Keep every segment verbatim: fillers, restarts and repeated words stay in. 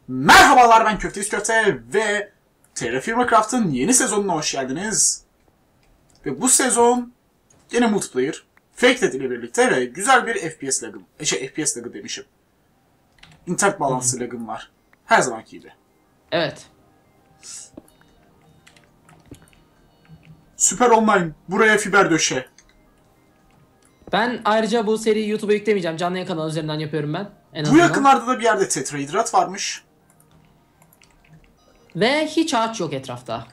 Merhabalar, ben Köfteyiz Köfte ve Terraformacraft'ın yeni sezonuna hoş geldiniz. Ve bu sezon yine multiplayer, Faketed ile birlikte ve güzel bir F P S lagım, e şey F P S lagı demişim. İnternet bağlantısı lagım var. Her zamanki gibi. Evet. Süper online, buraya fiber döşe. Ben ayrıca bu seriyi YouTube'a yüklemeyeceğim. Canlı yayın kanalı üzerinden yapıyorum ben. En Bu azından. yakınlarda da bir yerde tetrahidrat varmış. Ve hiç ağaç yok etrafta.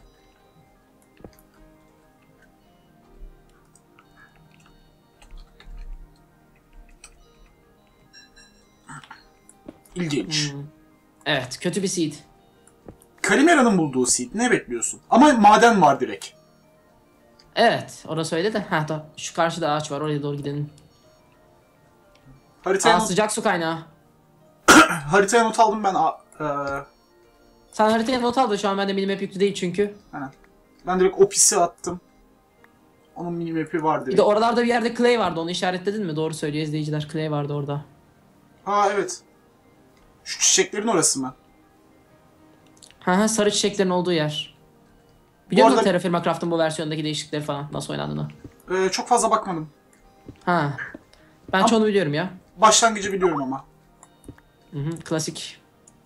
İlginç. Hmm. Evet, kötü bir seed. Kalimera'nın bulduğu seed, ne bekliyorsun? Ama maden var direkt. Evet, orası öyle de. Ha, da şu karşıda ağaç var, oraya doğru gidelim. Haritaya, Aa, not, sıcak su kaynağı. haritaya not aldım ben. A, e, Sen haritaya not al da şu an bende minimap yüklü değil çünkü. Aynen. Ben direkt Opis'i attım. Onun minimap'i var direkt. Bir de oralarda bir yerde clay vardı, onu işaretledin mi? Doğru söylüyor izleyiciler, clay vardı orada. Ha evet. Şu çiçeklerin orası mı? Ha ha, sarı çiçeklerin olduğu yer. Biliyor musun arada... Terraformacraft'ın bu versiyondaki değişiklikleri falan, nasıl oynandığını? Ee, çok fazla bakmadım. Ha. Ben Ama... çoğunu biliyorum ya. Başlangıcı biliyorum ama. Hı hı, klasik.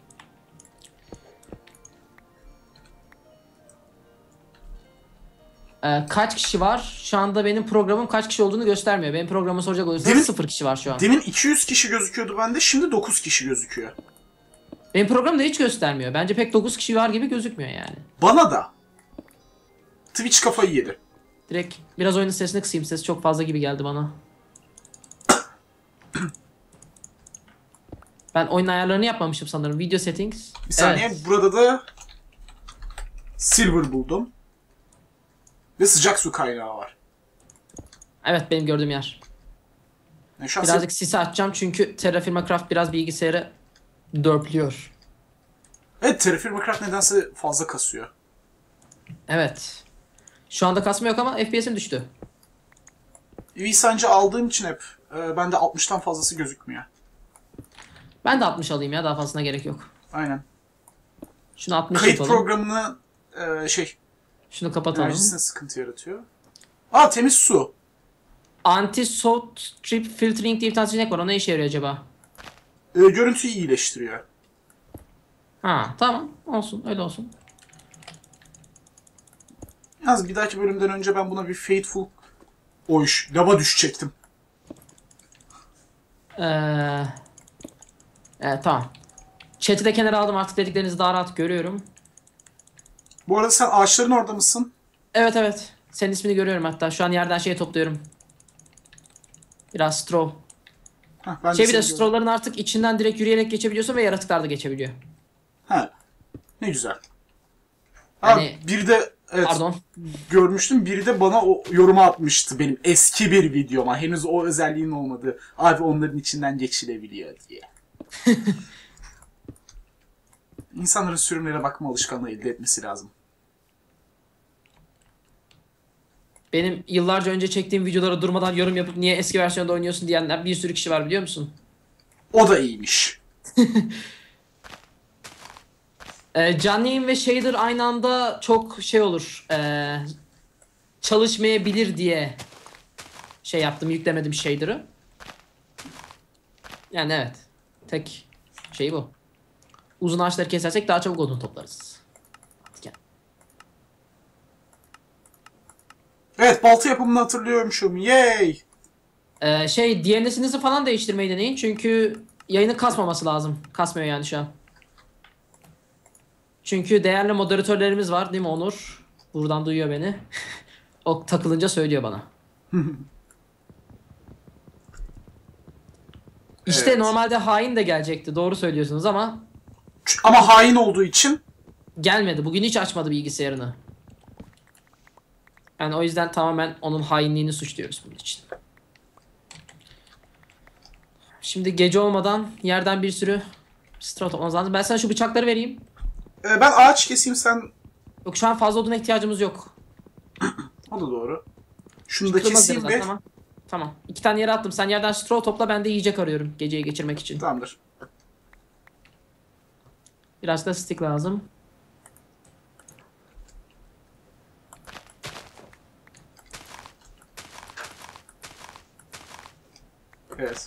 Ee, kaç kişi var? Şu anda benim programım kaç kişi olduğunu göstermiyor. Benim programı soracak olursanız Demin, sıfır kişi var şu an. Demin iki yüz kişi gözüküyordu bende, şimdi dokuz kişi gözüküyor. Benim programda hiç göstermiyor. Bence pek dokuz kişi var gibi gözükmüyor yani. Bana da. Twitch kafayı yedi. Direkt biraz oyunun sesini kısayım. Ses çok fazla gibi geldi bana. Ben oyun ayarlarını yapmamışım sanırım. Video settings. Bir saniye, Evet. burada da silver buldum. Ve sıcak su kaynağı var. Evet, benim gördüğüm yer. Yani şu an Birazcık sisi açacağım çünkü Terraformacraft biraz bilgisayarı dörplüyor. Evet, Terraformacraft nedense fazla kasıyor. Evet. Şu anda kasma yok ama F P S'im düştü. vSancı aldığım için hep e, bende altmıştan fazlası gözükmüyor. Ben de altmış alayım ya, daha fazlasına gerek yok. Aynen. Şunu altmış Kayıt yapalım. programını e, şey Şunu kapatalım. enerjisine sıkıntı yaratıyor. Aa, temiz su. Anti-Salt Strip Filtering diye bir tane seçenek var. O ne işe yarıyor acaba? E, görüntüyü iyileştiriyor. Ha, tamam. Olsun. Öyle olsun. Yalnız bir dahaki bölümden önce ben buna bir Fateful oyş, lava düşecektim. Ee, evet, tamam. Chat'i de kenara aldım. Artık dediklerinizi daha rahat görüyorum. Bu arada sen ağaçların orada mısın? Evet evet. Senin ismini görüyorum hatta. Şu an yerden şey topluyorum. Biraz straw. Heh, ben Şey, bir de seni gördüm. straw'ların artık içinden direkt yürüyerek geçebiliyorsun ve yaratıklar da geçebiliyor. Ha, ne güzel. Ha, Yani- bir de evet, Pardon. görmüştüm. Biri de bana o yoruma atmıştı benim eski bir videoma. Henüz o özelliğin olmadı. Abi onların içinden geçilebiliyor diye. İnsanların sürümlere bakma alışkanlığı elde etmesi lazım. Benim yıllarca önce çektiğim videolara durmadan yorum yapıp niye eski versiyonda oynuyorsun diyenler bir sürü kişi var, biliyor musun? O da iyiymiş. Ee, canlı yayın ve shader aynı anda çok şey olur. Ee, çalışmayabilir diye şey yaptım, yüklemedim shader'ı. Yani evet. Tek şey bu. Uzun ağaçları kesersek daha çabuk odun toplarız. Evet, balta yapımını hatırlıyormuşum. Yay! Ee, şey, D N S'inizi falan değiştirmeyi deneyin çünkü yayını kasmaması lazım. Kasmıyor yani şu an. Çünkü değerli moderatörlerimiz var değil mi Onur? Buradan duyuyor beni. O takılınca söylüyor bana. İşte Evet. normalde hain de gelecekti. Doğru söylüyorsunuz ama Ama hain olduğu için gelmedi. Bugün hiç açmadı bilgisayarını. Yani o yüzden tamamen onun hainliğini suçluyoruz bunun için. Şimdi gece olmadan yerden bir sürü straw toplamamız lazım. Ben sana şu bıçakları vereyim. e, ben ağaç keseyim, sen... Yok, şu an fazla oduna ihtiyacımız yok. O da doğru. Şunu da Kırmızı keseyim zaten, bir. Tamam. Tamam. İki tane yere attım. Sen yerden straw topla, ben de yiyecek arıyorum geceyi geçirmek için. Tamamdır. Biraz da stick lazım. Evet.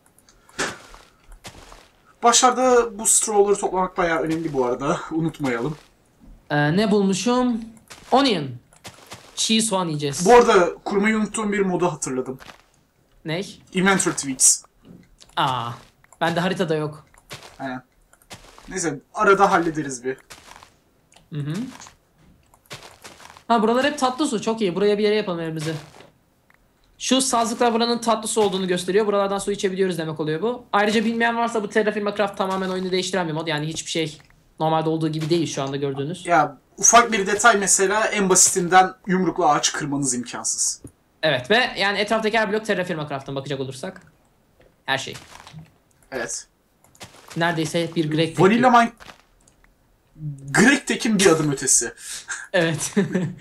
Başlarda bu straw'ları toplamak bayağı önemli bu arada. Unutmayalım. Ee, ne bulmuşum? Onion. Çiğ soğan yiyeceğiz. Bu arada kurmayı unuttuğum bir modu hatırladım. Ney? Inventory tweaks. Aa, bende haritada yok. Aynen. Neyse arada hallederiz bir. Hı hı. Ha, buralar hep tatlı su. Çok iyi. Buraya bir yere yapalım evimizi. Şu sazlıklar buranın tatlı su olduğunu gösteriyor. Buralardan su içebiliyoruz demek oluyor bu. Ayrıca bilmeyen varsa bu Terraform Craft tamamen oyunu değiştiren bir mod. Yani hiçbir şey normalde olduğu gibi değil şu anda gördüğünüz. Ya ufak bir detay mesela en basitinden yumrukla ağaç kırmanız imkansız. Evet ve yani etraftaki her blok Terraform Craft'tan bakacak olursak. Her şey. Evet. Neredeyse bir Greg Vanilla Mine... Greg Tech'in bir adım ötesi. Evet.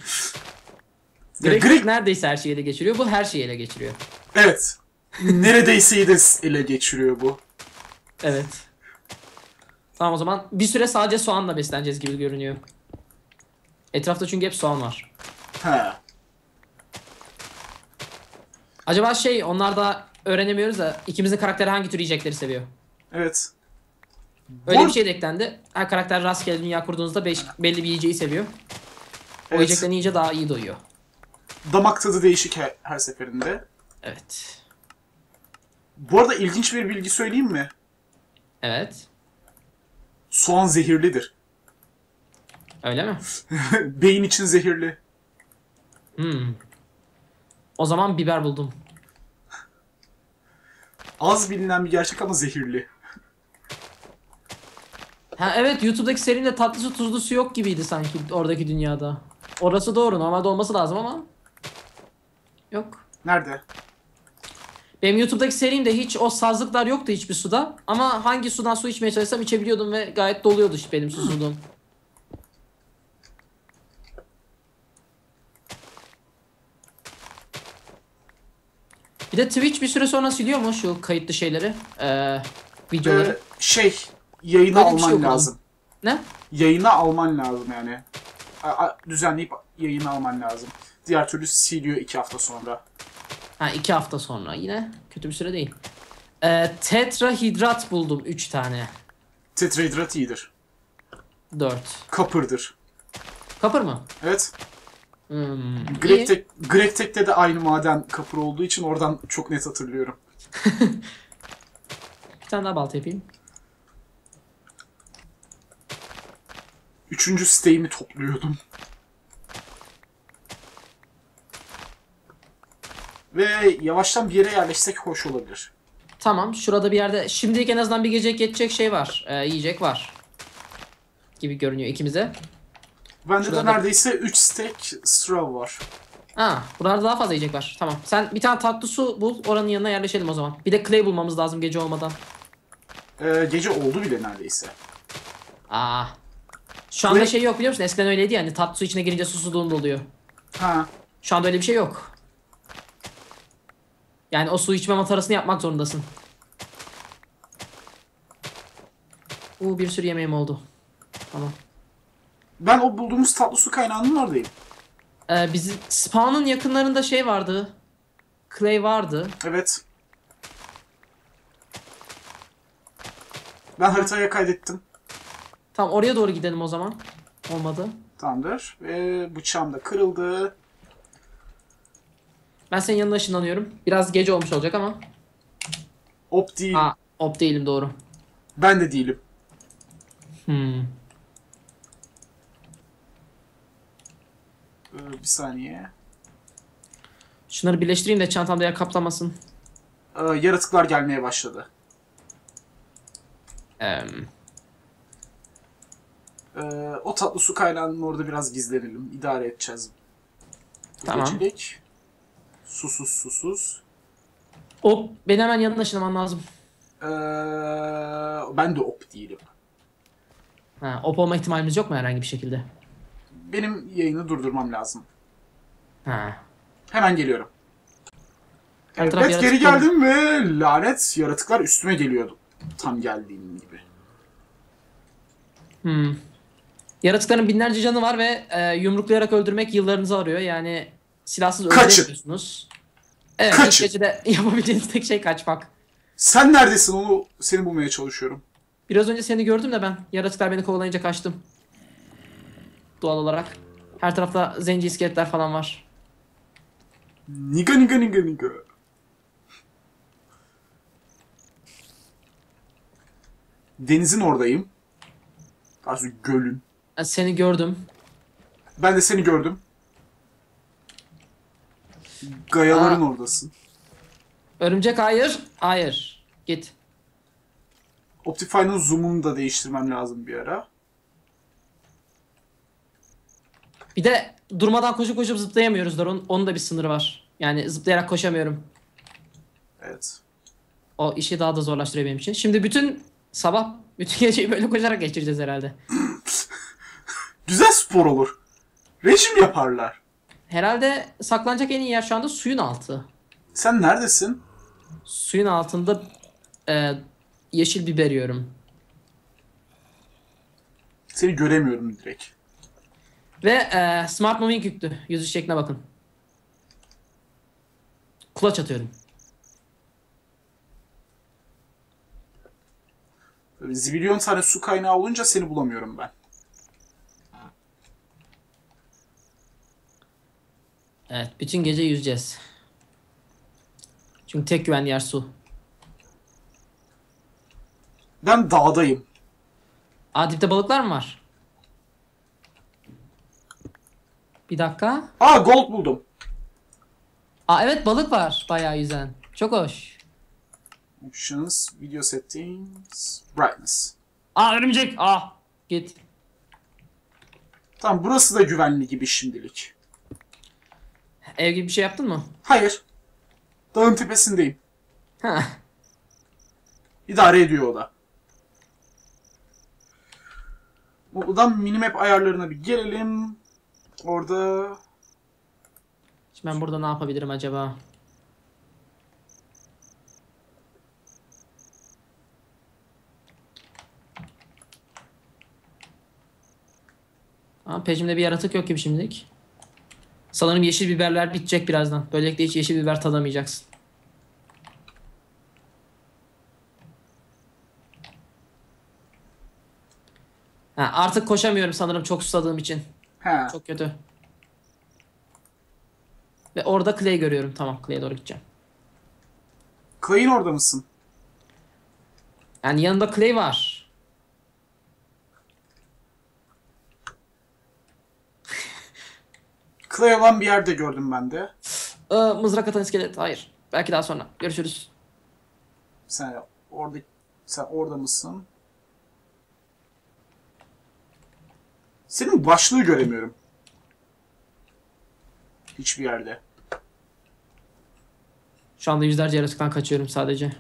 Ya Greg, Greg... neredeyse her şeyi ele geçiriyor. Bu her şeyi ele geçiriyor. Evet. Neredeyse de ele geçiriyor bu. Evet. Tamam o zaman bir süre sadece soğanla besleneceğiz gibi görünüyor. Etrafta çünkü hep soğan var. He. Acaba şey onlar da öğrenemiyoruz da ikimizin karakteri hangi tür yiyecekleri seviyor? Evet. Öyle Bu... bir şey de eklendi. Her karakter rastgele dünya kurduğunuzda beş, belli bir yiyeceği seviyor. O Evet. yiyeceklerini yiyince daha iyi doyuyor. Damak tadı değişik her, her seferinde. Evet. Bu arada ilginç bir bilgi söyleyeyim mi? Evet. Soğan zehirlidir. Öyle mi? Beyin için zehirli. Hmm. O zaman biber buldum. Az bilinen bir gerçek ama zehirli. Ha evet, YouTube'daki serinde tatlı su tuzlu su yok gibiydi sanki oradaki dünyada. Orası doğru, normalde olması lazım ama yok. Nerede? Benim YouTube'daki serimde hiç o sazlıklar yoktu hiçbir suda. Ama hangi sudan su içmeye çalışsam içebiliyordum ve gayet doluyordu işte benim susuzluğum. Bir de Twitch bir süre sonra siliyor mu şu kayıtlı şeyleri? Ee, videoları. Ee, şey, yayına Böyle bir şey alman okudum. lazım. Ne? Yayına alman lazım yani. A- a- düzenleyip yayına alman lazım. Diğer türlü siliyor iki hafta sonra. Ha, iki hafta sonra yine kötü bir süre değil. Ee, tetrahidrat buldum üç tane. Tetrahidrat iyidir. dört. Kapırdır. Kapır mı? Evet. Hmm, Greg, iyi. Tech, Greg Tech'te de aynı maden kapır olduğu için oradan çok net hatırlıyorum. Bir tane daha balta yapayım. Üçüncü siteğimi topluyordum. Ve yavaştan bir yere yerleşsek hoş olabilir. Tamam, şurada bir yerde şimdilik en azından bir gece geçecek şey var. Ee, yiyecek var. Gibi görünüyor ikimize. Bende Şurada de da- neredeyse üç stek straw var. Ha, buralarda daha fazla yiyecek var. Tamam. Sen bir tane tatlı su bul, oranın yanına yerleşelim o zaman. Bir de clay bulmamız lazım gece olmadan. Ee, gece oldu bile neredeyse. Aa. Şu anda Clay- şey yok biliyor musun? Eskiden öyleydi yani. Tatlı su içine girince susuzluğun doluyor. Ha. Şu anda öyle bir şey yok. Yani o su içme matarasını yapmak zorundasın. Uuu, bir sürü yemeğim oldu. Tamam. Ben o bulduğumuz tatlı su kaynağının oradayım. Ee, bizim spawn'ın yakınlarında şey vardı. Clay vardı. Evet. Ben haritaya kaydettim. Tamam, oraya doğru gidelim o zaman. Olmadı. Tamamdır. Ve bıçağım da kırıldı. Ben senin yanına ışınlanıyorum. Biraz gece olmuş olacak ama. Op değil. Aa, op değilim doğru. Ben de değilim. Hmm. Ee, bir saniye. Şunları birleştireyim de çantamda yer kaplamasın. Ee, yaratıklar gelmeye başladı. Ee, Ee, o tatlı su kaynağının orada biraz gizlenelim. İdare edeceğiz. Bu Tamam. gecelik. Susuz susuz. op, beni hemen yanına ışınlaman lazım. Ee, ben de op değilim. Ha, op olma ihtimalimiz yok mu herhangi bir şekilde? Benim yayını durdurmam lazım. Ha. Hemen geliyorum. Her taraf Evet, geri yaratık geldim ve lanet yaratıklar üstüme geliyordu. Tam geldiğim gibi. Hmm. Yaratıkların binlerce canı var ve e, yumruklayarak öldürmek yıllarınızı alıyor. Yani silahsız Kaçın. öldüremiyorsunuz. Evet, ilk Kaçın. gecede yapabileceğiniz tek şey kaçmak. Sen neredesin, onu seni bulmaya çalışıyorum. Biraz önce seni gördüm de ben. Yaratıklar beni kovalayınca kaçtım. Doğal olarak. Her tarafta zenci iskeletler falan var. Niga niga niga niga. Denizin oradayım. Daha sonra gölün. Ben seni gördüm. Ben de seni gördüm. Gayaların Aa. oradasın. Örümcek hayır. Hayır. Git. Optifine'ın zoom'unu da değiştirmem lazım bir ara. Bir de durmadan koşup koşup zıplayamıyoruz da onun, onun da bir sınırı var. Yani zıplayarak koşamıyorum. Evet. O işi daha da zorlaştırıyor benim için. Şimdi bütün sabah bütün geceyi böyle koşarak geçireceğiz herhalde. Güzel spor olur. Rejim yaparlar. Herhalde saklanacak en iyi yer şu anda suyun altı. Sen neredesin? Suyun altında e, yeşil biber yiyorum. Seni göremiyorum direkt. Ve e, Smart Moving yüklü. Yüzüş şekline bakın. Kulaç atıyorum. Böyle zibilyon tane su kaynağı olunca seni bulamıyorum ben. Evet, bütün gece yüzeceğiz. Çünkü tek güvenli yer su. Ben dağdayım. Aa, dipte balıklar mı var? Bir dakika. Aa, gold buldum. Aa, evet, balık var bayağı yüzen. Çok hoş. Options, video settings, brightness. Aa, örümcek. Aa, git. Tamam, burası da güvenli gibi şimdilik. Ev gibi bir şey yaptın mı? Hayır. Dağın tepesindeyim. Ha. İdare ediyor o da. Buradan minimap ayarlarına bir gelelim. Orada... Şimdi ben burada ne yapabilirim acaba? Aa, peşimde bir yaratık yok gibi şimdilik. Sanırım yeşil biberler bitecek birazdan. Böylelikle hiç yeşil biber tadamayacaksın. Ha, artık koşamıyorum sanırım çok susadığım için. He. Çok kötü. Ve orada Clay görüyorum. Tamam, Clay'e doğru gideceğim. Clay'in orada mısın? Yani yanında Clay var. Clay olan bir yerde gördüm ben de. Aa, mızrak atan iskelet. Hayır. Belki daha sonra. Görüşürüz. Sen orada sen orada mısın? Senin başlığı göremiyorum. Hiçbir yerde. Şu anda yüzlerce yaratıktan kaçıyorum sadece.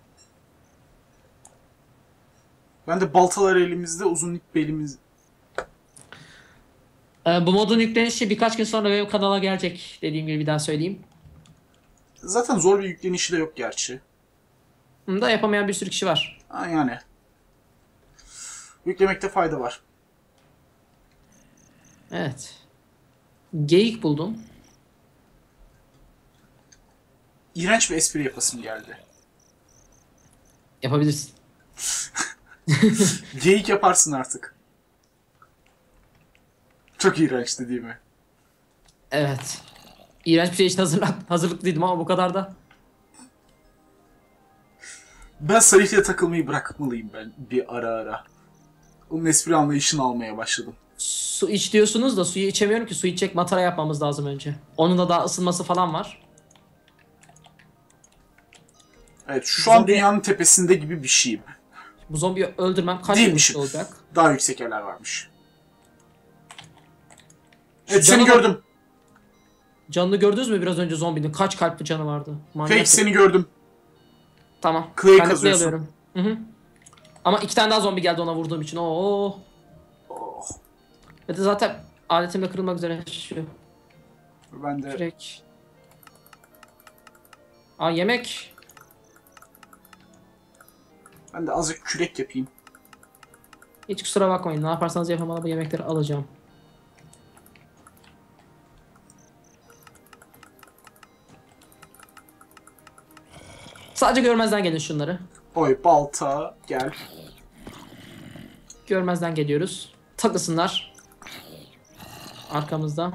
Ben de baltalar elimizde, uzun ip belimiz. Ee, bu modun yüklenişi birkaç gün sonra benim kanala gelecek. Dediğim gibi bir daha söyleyeyim. Zaten zor bir yüklenişi de yok gerçi. Bunu da yapamayan bir sürü kişi var. Ha, yani. Yüklemekte fayda var. Evet. Geyik buldum. İğrenç bir espri yapasım geldi. Yapabilirsin. Geyik yaparsın artık. Çok iğrençti değil mi? Evet. İğrenç bir şey için hazırlık, hazırlıklıydım ama bu kadar da. Ben Sarıh'ya takılmayı bırakmalıyım ben bir ara ara. Onun espri anlayışını almaya başladım. Su iç diyorsunuz da suyu içemiyorum ki. Su içecek matara yapmamız lazım önce. Onun da daha ısınması falan var. Evet, şu an Zombi- dünyanın tepesinde gibi bir şeyim. Bu zombiyi öldürmem kaç Değilmişim. yıl olacak? Daha yüksek yerler varmış. Evet, Cana seni bak- gördüm. Canını gördünüz mü biraz önce zombinin? Kaç kalpli canı vardı? Manyak. Fake, seni gördüm. Tamam. Clay Ben de kazıyorsun. Clay alıyorum. Hı hı. Ama iki tane daha zombi geldi ona vurduğum için. Oo. Oh, Ve de zaten aletim de kırılmak üzere. Şu ben de kürek. Aa, yemek. ben de azıcık kürek yapayım. Hiç kusura bakmayın. Ne yaparsanız yapın bana bu yemekleri alacağım. Sadece görmezden gelin şunları. Oy balta gel. Görmezden geliyoruz. Takılsınlar. Arkamızda.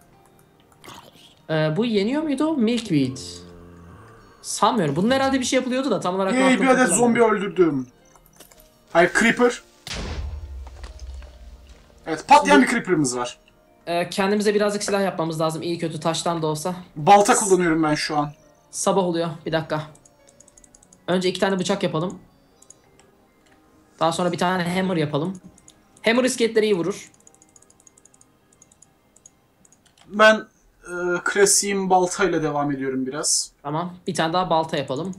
Ee, bu yeniyor muydu? Milkweed. Sanmıyorum. Bunun herhalde bir şey yapılıyordu da tam olarak ne Yey bir yaptığını adet hatırlamıyorum. zombi öldürdüm. Hayır creeper. Evet patlayan bir creeper'ımız var. Ee, kendimize birazcık silah yapmamız lazım. İyi kötü taştan da olsa. Balta kullanıyorum ben şu an. Sabah oluyor. Bir dakika. Önce iki tane bıçak yapalım. Daha sonra bir tane hammer yapalım. Hammer iskeletleri iyi vurur. Ben e, klasiğim baltayla devam ediyorum biraz. Tamam. Bir tane daha balta yapalım.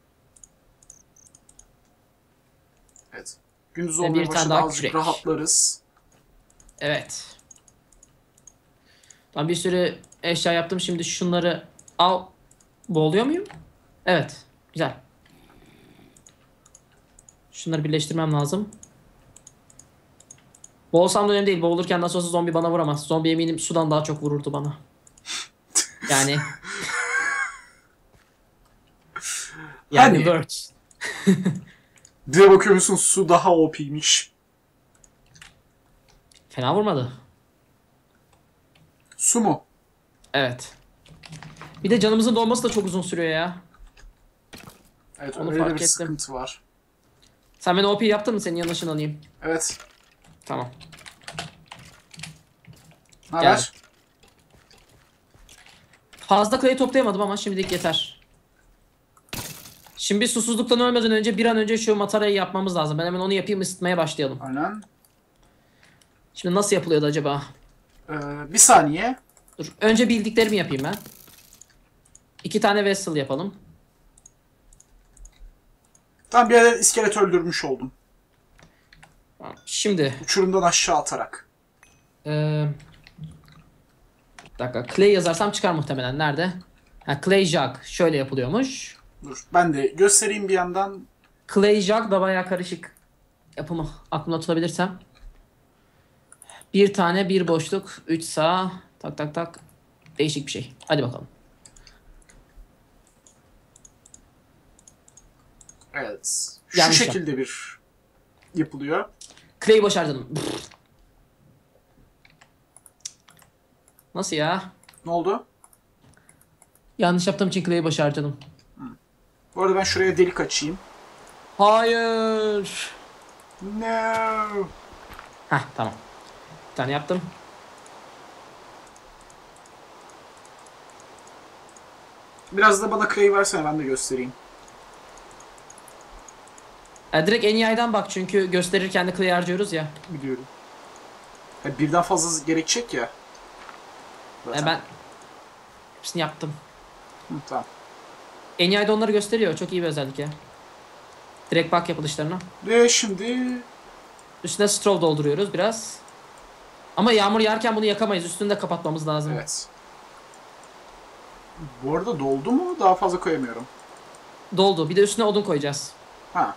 Evet. Gündüz Ve bir olmaya tane başladı daha azıcık kürek. rahatlarız. Evet. Ben bir sürü eşya yaptım. Şimdi şunları al. Boğuluyor muyum? Evet. Güzel. Şunları birleştirmem lazım. Boğulsam da önemli değil. Boğulurken nasıl olsa zombi bana vuramaz. Zombi eminim sudan daha çok vururdu bana. Yani. Yani Hani? words. Diye bakıyor musun su daha O P'ymiş. Fena vurmadı. Su mu? Evet. Bir de canımızın dolması da çok uzun sürüyor ya. Evet Onu öyle de fark bir ettim. sıkıntı var. Sen beni O P yaptın mı? Senin yanına alayım. Evet. Tamam. Ne haber? Fazla clay toplayamadım ama şimdilik yeter. Şimdi susuzluktan ölmeden önce bir an önce şu matarayı yapmamız lazım. Ben hemen onu yapayım, ısıtmaya başlayalım. Aynen. Şimdi nasıl yapılıyordu acaba? Ee, bir saniye. Dur. Önce bildiklerimi yapayım ben. İki tane vessel yapalım. Tam bir adet iskelet öldürmüş oldum. Tamam. Şimdi. Uçurumdan aşağı atarak. Ee, bir dakika. Clay yazarsam çıkar muhtemelen. Nerede? Ha, clay jug. Şöyle yapılıyormuş. Dur ben de göstereyim bir yandan. Clay jug da bayağı karışık yapımı. Aklımda tutabilirsem. Bir tane, bir boşluk. Üç sağ. Tak tak tak. Değişik bir şey. Hadi bakalım. Evet. Şu Yanlış şekilde bir yapılıyor. Clay'i başardım. Nasıl ya? Ne oldu? Yanlış yaptığım için Clay'i başardım. Bu arada ben şuraya delik açayım. Hayır. No. Heh, tamam. Bir tane yaptım. Biraz da bana clay versene ben de göstereyim. E, direkt en iyi aydan bak çünkü gösterirken de Clay harcıyoruz ya. Biliyorum. Ya birden fazla gerekecek ya. E, ben hepsini yaptım. Hı, tamam. En iyi ayda onları gösteriyor. Çok iyi bir özellik ya. Direkt bak yapılışlarına. Ve şimdi Üstüne straw dolduruyoruz biraz. Ama yağmur yağarken bunu yakamayız. Üstünü de kapatmamız lazım. evet. Bu arada doldu mu? Daha fazla koyamıyorum. Doldu. Bir de üstüne odun koyacağız. Ha.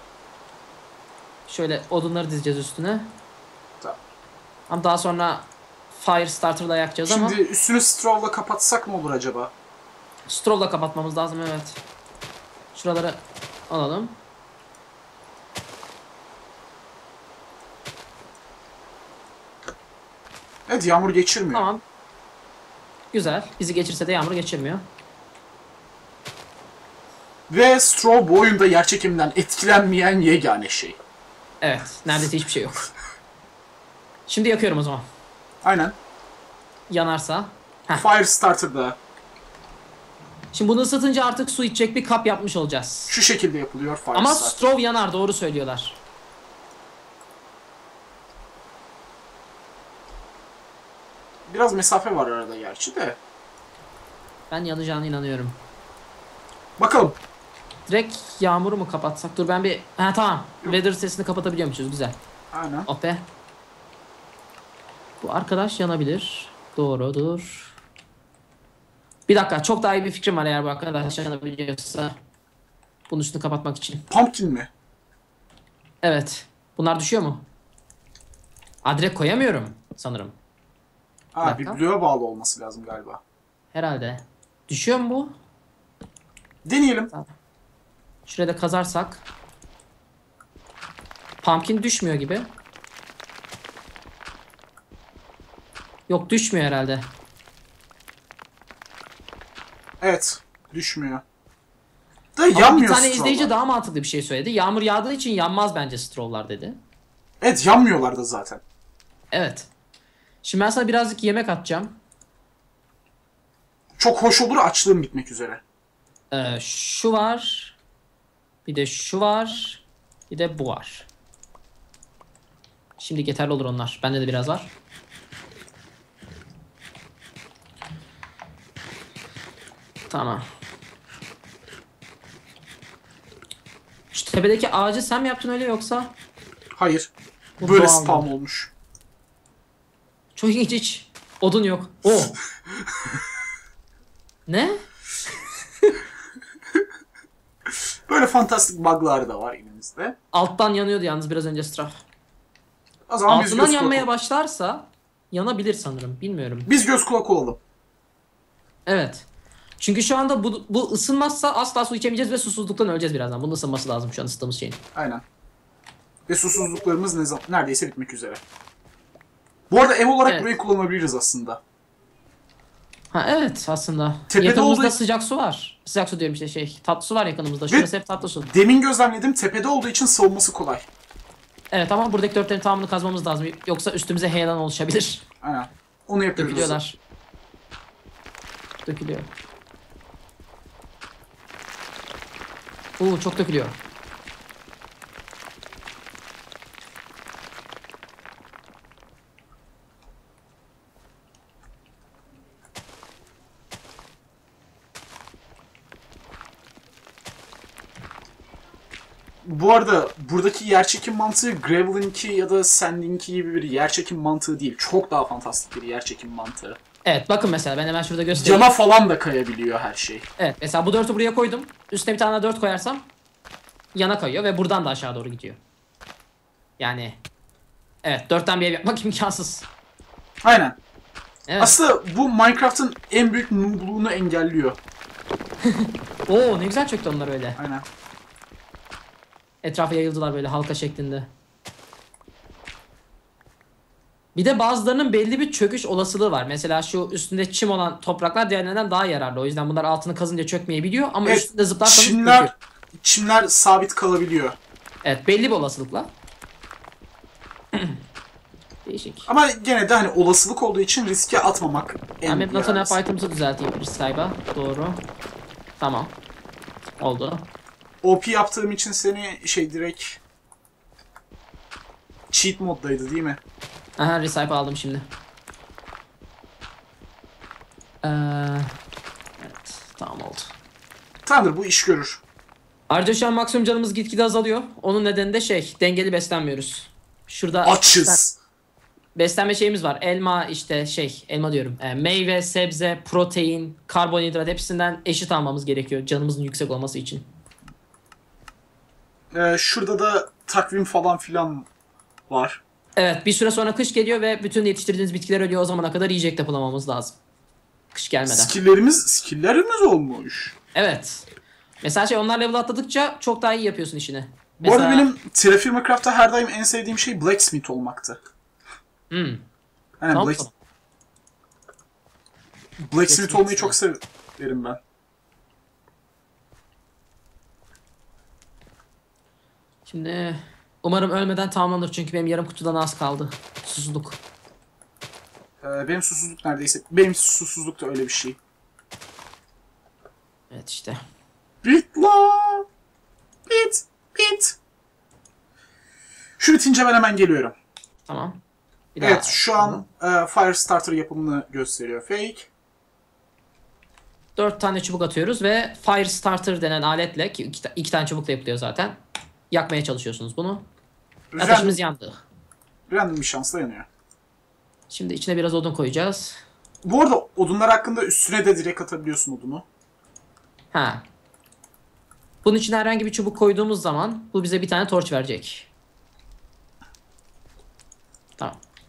Şöyle odunları dizeceğiz üstüne. Tamam. Ama daha sonra fire starter'la yakacağız ama Şimdi üstünü straw'la kapatsak ne olur acaba? straw'la kapatmamız lazım, evet. Şuraları alalım. Evet yağmur geçirmiyor. Tamam. Güzel. Bizi geçirse de yağmur geçirmiyor. Ve straw bu oyunda yer çekiminden etkilenmeyen yegane şey. Evet. Neredeyse hiçbir şey yok. Şimdi yakıyorum o zaman. Aynen. Yanarsa. Heh. Fire starter'da Şimdi bunu ısıtınca artık su içecek bir kap yapmış olacağız. şu şekilde yapılıyor fire Ama starter. straw yanar, doğru söylüyorlar. Biraz mesafe var arada gerçi de. Ben yanacağına inanıyorum. Bakalım. Direkt yağmuru mu kapatsak? Dur ben bir... Ha tamam. Weather sesini kapatabiliyormuşuz. Güzel. Aynen. Oh be. Bu arkadaş yanabilir. Doğrudur. Bir dakika. Çok daha iyi bir fikrim var eğer bu arkadaş yanabiliyorsa. Bunun üstünü kapatmak için. Pumpkin mi? Evet. Bunlar düşüyor mu? Aa, direkt koyamıyorum sanırım. Ha, Bir bir dakika. bloğa bağlı olması lazım galiba. Herhalde. Düşüyor mu bu? Deneyelim. Şuraya da kazarsak. Pumpkin düşmüyor gibi. Yok, düşmüyor herhalde. Evet. Düşmüyor. Da Ama yanmıyor bir tane scroll'lar. izleyici daha mantıklı bir şey söyledi. Yağmur yağdığı için yanmaz bence scroll'lar dedi. Evet, yanmıyorlar da zaten. Evet. Şimdi ben sana birazcık yemek atacağım. Çok hoş olur, açlığım bitmek üzere. Ee, şu var. Bir de şu var. Bir de bu var. Şimdi yeterli olur onlar. Bende de biraz var. Tamam. Şu tepedeki ağacı sen mi yaptın öyle yoksa? Hayır. Bu Böyle doğal spam mı? olmuş. Çok ilginç, hiç. Odun yok. O. Ne? Böyle fantastik bug'lar da var elimizde. Alttan yanıyordu yalnız biraz önce Straf. O zaman biz Altından göz yanmaya kulak, başlarsa yanabilir sanırım. Bilmiyorum. biz göz kulak olalım. Evet. Çünkü şu anda bu, bu ısınmazsa asla su içemeyeceğiz ve susuzluktan öleceğiz birazdan. Bunun ısınması lazım şu an ısıttığımız şeyin. Aynen. Ve susuzluklarımız ne zaman, neredeyse bitmek üzere. Bu arada ev olarak Evet. burayı kullanabiliriz aslında. Ha evet, aslında. Tepede yakınımızda olduğu- sıcak su var. Sıcak su diyorum işte şey. Tatlı su var yakınımızda. Şurası hep tatlı su. Demin gözlemledim, tepede olduğu için savunması kolay. Evet ama buradaki dörtlerin tamamını kazmamız lazım. Yoksa üstümüze heyelan oluşabilir. Aynen. Onu yapıyoruz. Dökülüyorlar. Dökülüyor. Oo, çok dökülüyor. Bu arada buradaki yerçekim mantığı Gravel'inki ya da Sand'inki gibi bir yerçekim mantığı değil. Çok daha fantastik bir yerçekim mantığı. Evet bakın mesela ben hemen şurada göstereyim. Cama falan da kayabiliyor her şey. Evet mesela bu dörtü buraya koydum. Üstüne bir tane daha dört koyarsam yana kayıyor ve buradan da aşağı doğru gidiyor. Yani evet, dörtten bir ev yapmak imkansız. Aynen. Evet. Aslında bu Minecraft'ın en büyük noobluğunu engelliyor. Oo, ne güzel çöktü onlar öyle. Aynen. Etrafa yayıldılar böyle halka şeklinde. Bir de bazılarının belli bir çöküş olasılığı var. Mesela şu üstünde çim olan topraklar diğerlerinden daha yararlı. O yüzden bunlar altını kazınca çökmeyebiliyor ama Evet, üstünde zıplarsanız çimler, çöküyor. çimler sabit kalabiliyor. Evet, belli bir olasılıkla. Değişik. Ama gene de hani olasılık olduğu için riske atmamak en Ben hep Nathan yararlısı. F item'ımızı düzelteyim bir sayfa. Doğru. Tamam. Oldu. O P yaptığım için seni şey direkt cheat moddaydı değil mi? Aha, recipe aldım şimdi. Ee, evet, tamam oldu. Tamamdır, bu iş görür. Ayrıca şu an maksimum canımız gitgide azalıyor. Onun nedeni de şey, dengeli beslenmiyoruz. Şurada Açız. beslenme şeyimiz var. Elma işte şey, elma diyorum. Ee, meyve, sebze, protein, karbonhidrat hepsinden eşit almamız gerekiyor canımızın yüksek olması için. Ee, şurada da takvim falan filan var. Evet, bir süre sonra kış geliyor ve bütün yetiştirdiğiniz bitkiler ölüyor. O zamana kadar yiyecek depolamamız lazım. Kış gelmeden. Skill'lerimiz, skill'lerimiz olmuş. Evet. Mesela şey, onlar level atladıkça çok daha iyi yapıyorsun işini. Bu arada benim Terraform Craft'ta her daim en sevdiğim şey Blacksmith olmaktı. Hmm. Aynen, Tamam, Black... tamam. Blacksmith Blacksmith olmayı ne? çok severim ben. Şimdi umarım ölmeden tamamlanır çünkü benim yarım kutudan az kaldı. Susuzluk. Ee, benim susuzluk neredeyse... Benim susuzluk da öyle bir şey. Evet işte. Bit la! Bit! Bit! Şu bitince ben hemen geliyorum. Tamam. Bir Evet, daha- şu an e, Firestarter yapımını gösteriyor Fake. Dört tane çubuk atıyoruz ve Fire Starter denen aletle, ki iki, iki tane çubukla yapılıyor zaten. Yakmaya çalışıyorsunuz bunu. Random, Ateşimiz yandı. random bir şansla yanıyor. Şimdi içine biraz odun koyacağız. Bu arada odunlar hakkında üstüne de direkt atabiliyorsun odunu. Ha. Bunun içine herhangi bir çubuk koyduğumuz zaman bu bize bir tane torç verecek. Tamam.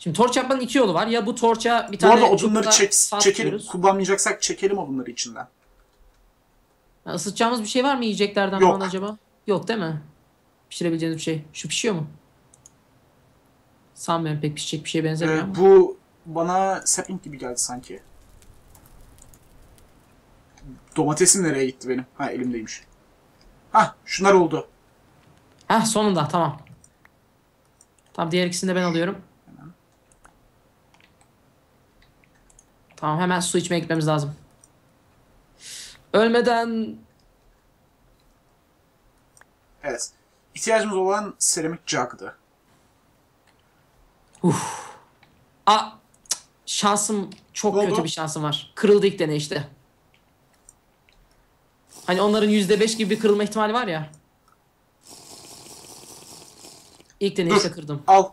Şimdi torç yapmanın iki yolu var. Ya bu torça bir Bu tane arada odunları cukla çek, saz çekelim. koyuyoruz. Kullanmayacaksak çekelim odunları içinden. Ya ısıtacağımız bir şey var mı yiyeceklerden Yok. falan acaba? Yok değil mi? Pişirebileceğiniz bir şey. Şu pişiyor mu? Sanmıyorum, pek pişecek bir şeye benzemiyor Ee, ama. bu bana sapling gibi geldi sanki. Domatesim nereye gitti benim? Ha, elimdeymiş. Hah, şunlar oldu. Heh, sonunda tamam. Tamam, diğer ikisini de ben alıyorum. Tamam, hemen su içmeye gitmemiz lazım. Ölmeden... Evet. İhtiyacımız olan seramik jug'dı. Aa, cık, şansım çok Ne kötü oldu? bir şansım var. Kırıldı ilk deneyişte. Hani onların yüzde beş gibi bir kırılma ihtimali var ya. İlk deneyişte Dur. kırdım. Al.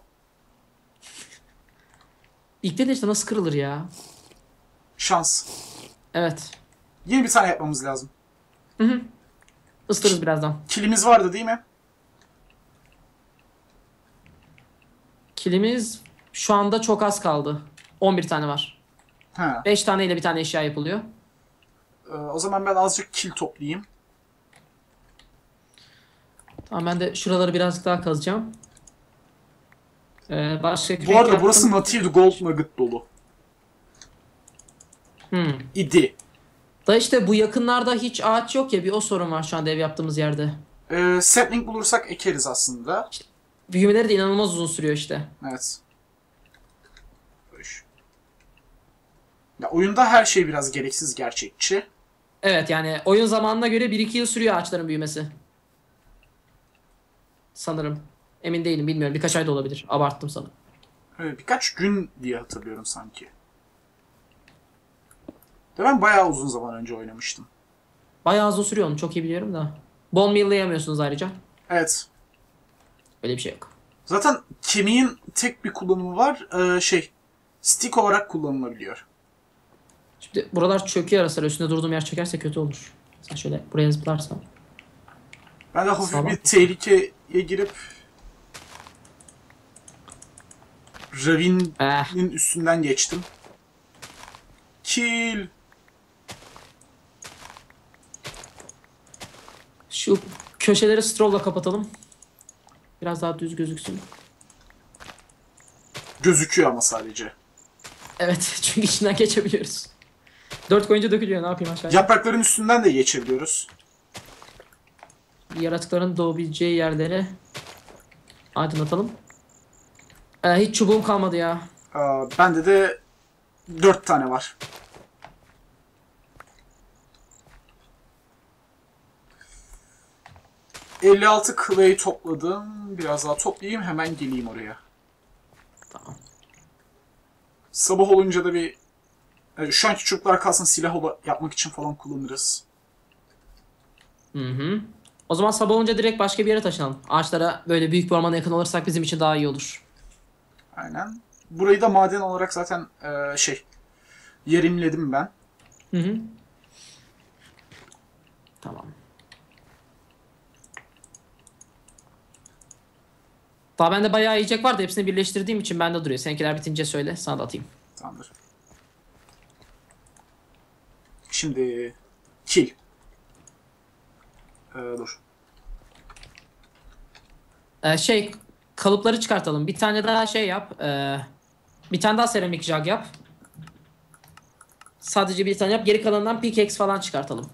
İlk deneyişte nasıl kırılır ya? Şans. Evet. Yeni bir tane yapmamız lazım. Isırırız birazdan. Kilimiz vardı değil mi? Kilimiz şu anda çok az kaldı. on bir tane var. Ha. beş taneyle bir tane eşya yapılıyor. Ee, o zaman ben azıcık kil toplayayım. Tamam, ben de şuraları birazcık daha kazacağım. Ee, başka kürek Bu arada yaptım. burası native gold nugget dolu. Hmm. İdi. Da işte bu yakınlarda hiç ağaç yok ya, bir o sorun var şu anda ev yaptığımız yerde. Ee, sapling bulursak ekeriz aslında. Büyümeleri de inanılmaz uzun sürüyor işte. Evet. Hoş. Ya, oyunda her şey biraz gereksiz gerçekçi. Evet, yani oyun zamanına göre bir iki yıl sürüyor ağaçların büyümesi. Sanırım. Emin değilim, bilmiyorum. Birkaç ay da olabilir. Abarttım sanırım. Evet, birkaç gün diye hatırlıyorum sanki. De ben bayağı uzun zaman önce oynamıştım. Bayağı uzun sürüyor, onu çok iyi biliyorum da. Bone meal'layamıyorsunuz ayrıca. Evet. Öyle bir şey yok. Zaten kemiğin tek bir kullanımı var. Ee, şey, stick olarak kullanılabiliyor. Şimdi buralar çöküyor ara sıra. Üstünde durduğum yer çökerse kötü olur. Sen şöyle buraya zıplarsan. Ben de hafif Sağlam. bir tehlikeye girip Ravin'in Eh. üstünden geçtim. Kill. Şu köşeleri scroll'la kapatalım. Biraz daha düz gözüksün. Gözüküyor ama sadece. Evet, çünkü içinden geçebiliyoruz. Dört koyunca dökülüyor, ne yapayım aşağıya. Yaprakların üstünden de geçebiliyoruz. Yaratıkların doğabileceği yerleri aydınlatalım. Ee, hiç çubuğum kalmadı ya. Aa, bende de dört tane var. elli altı clay topladım. Biraz daha toplayayım, hemen geleyim oraya. Tamam. Sabah olunca da bir... e, Şu anki çubuklar kalsın, silah ola- yapmak için falan kullanırız. Hı hı. O zaman sabah olunca direkt başka bir yere taşınalım. Ağaçlara böyle büyük bir ormana yakın olursak bizim için daha iyi olur. Aynen. Burayı da maden olarak zaten e, şey... Yerimledim ben. Hı hı. Tamam. Daha bende bayağı yiyecek vardı. Hepsini birleştirdiğim için bende duruyor. Seninkiler bitince söyle, sana da atayım. Tamamdır. Şimdi... Kill. Ee, dur. Ee, şey, kalıpları çıkartalım. Bir tane daha şey yap. Ee, bir tane daha seramik jug yap. Sadece bir tane yap. Geri kalanından pickaxe falan çıkartalım.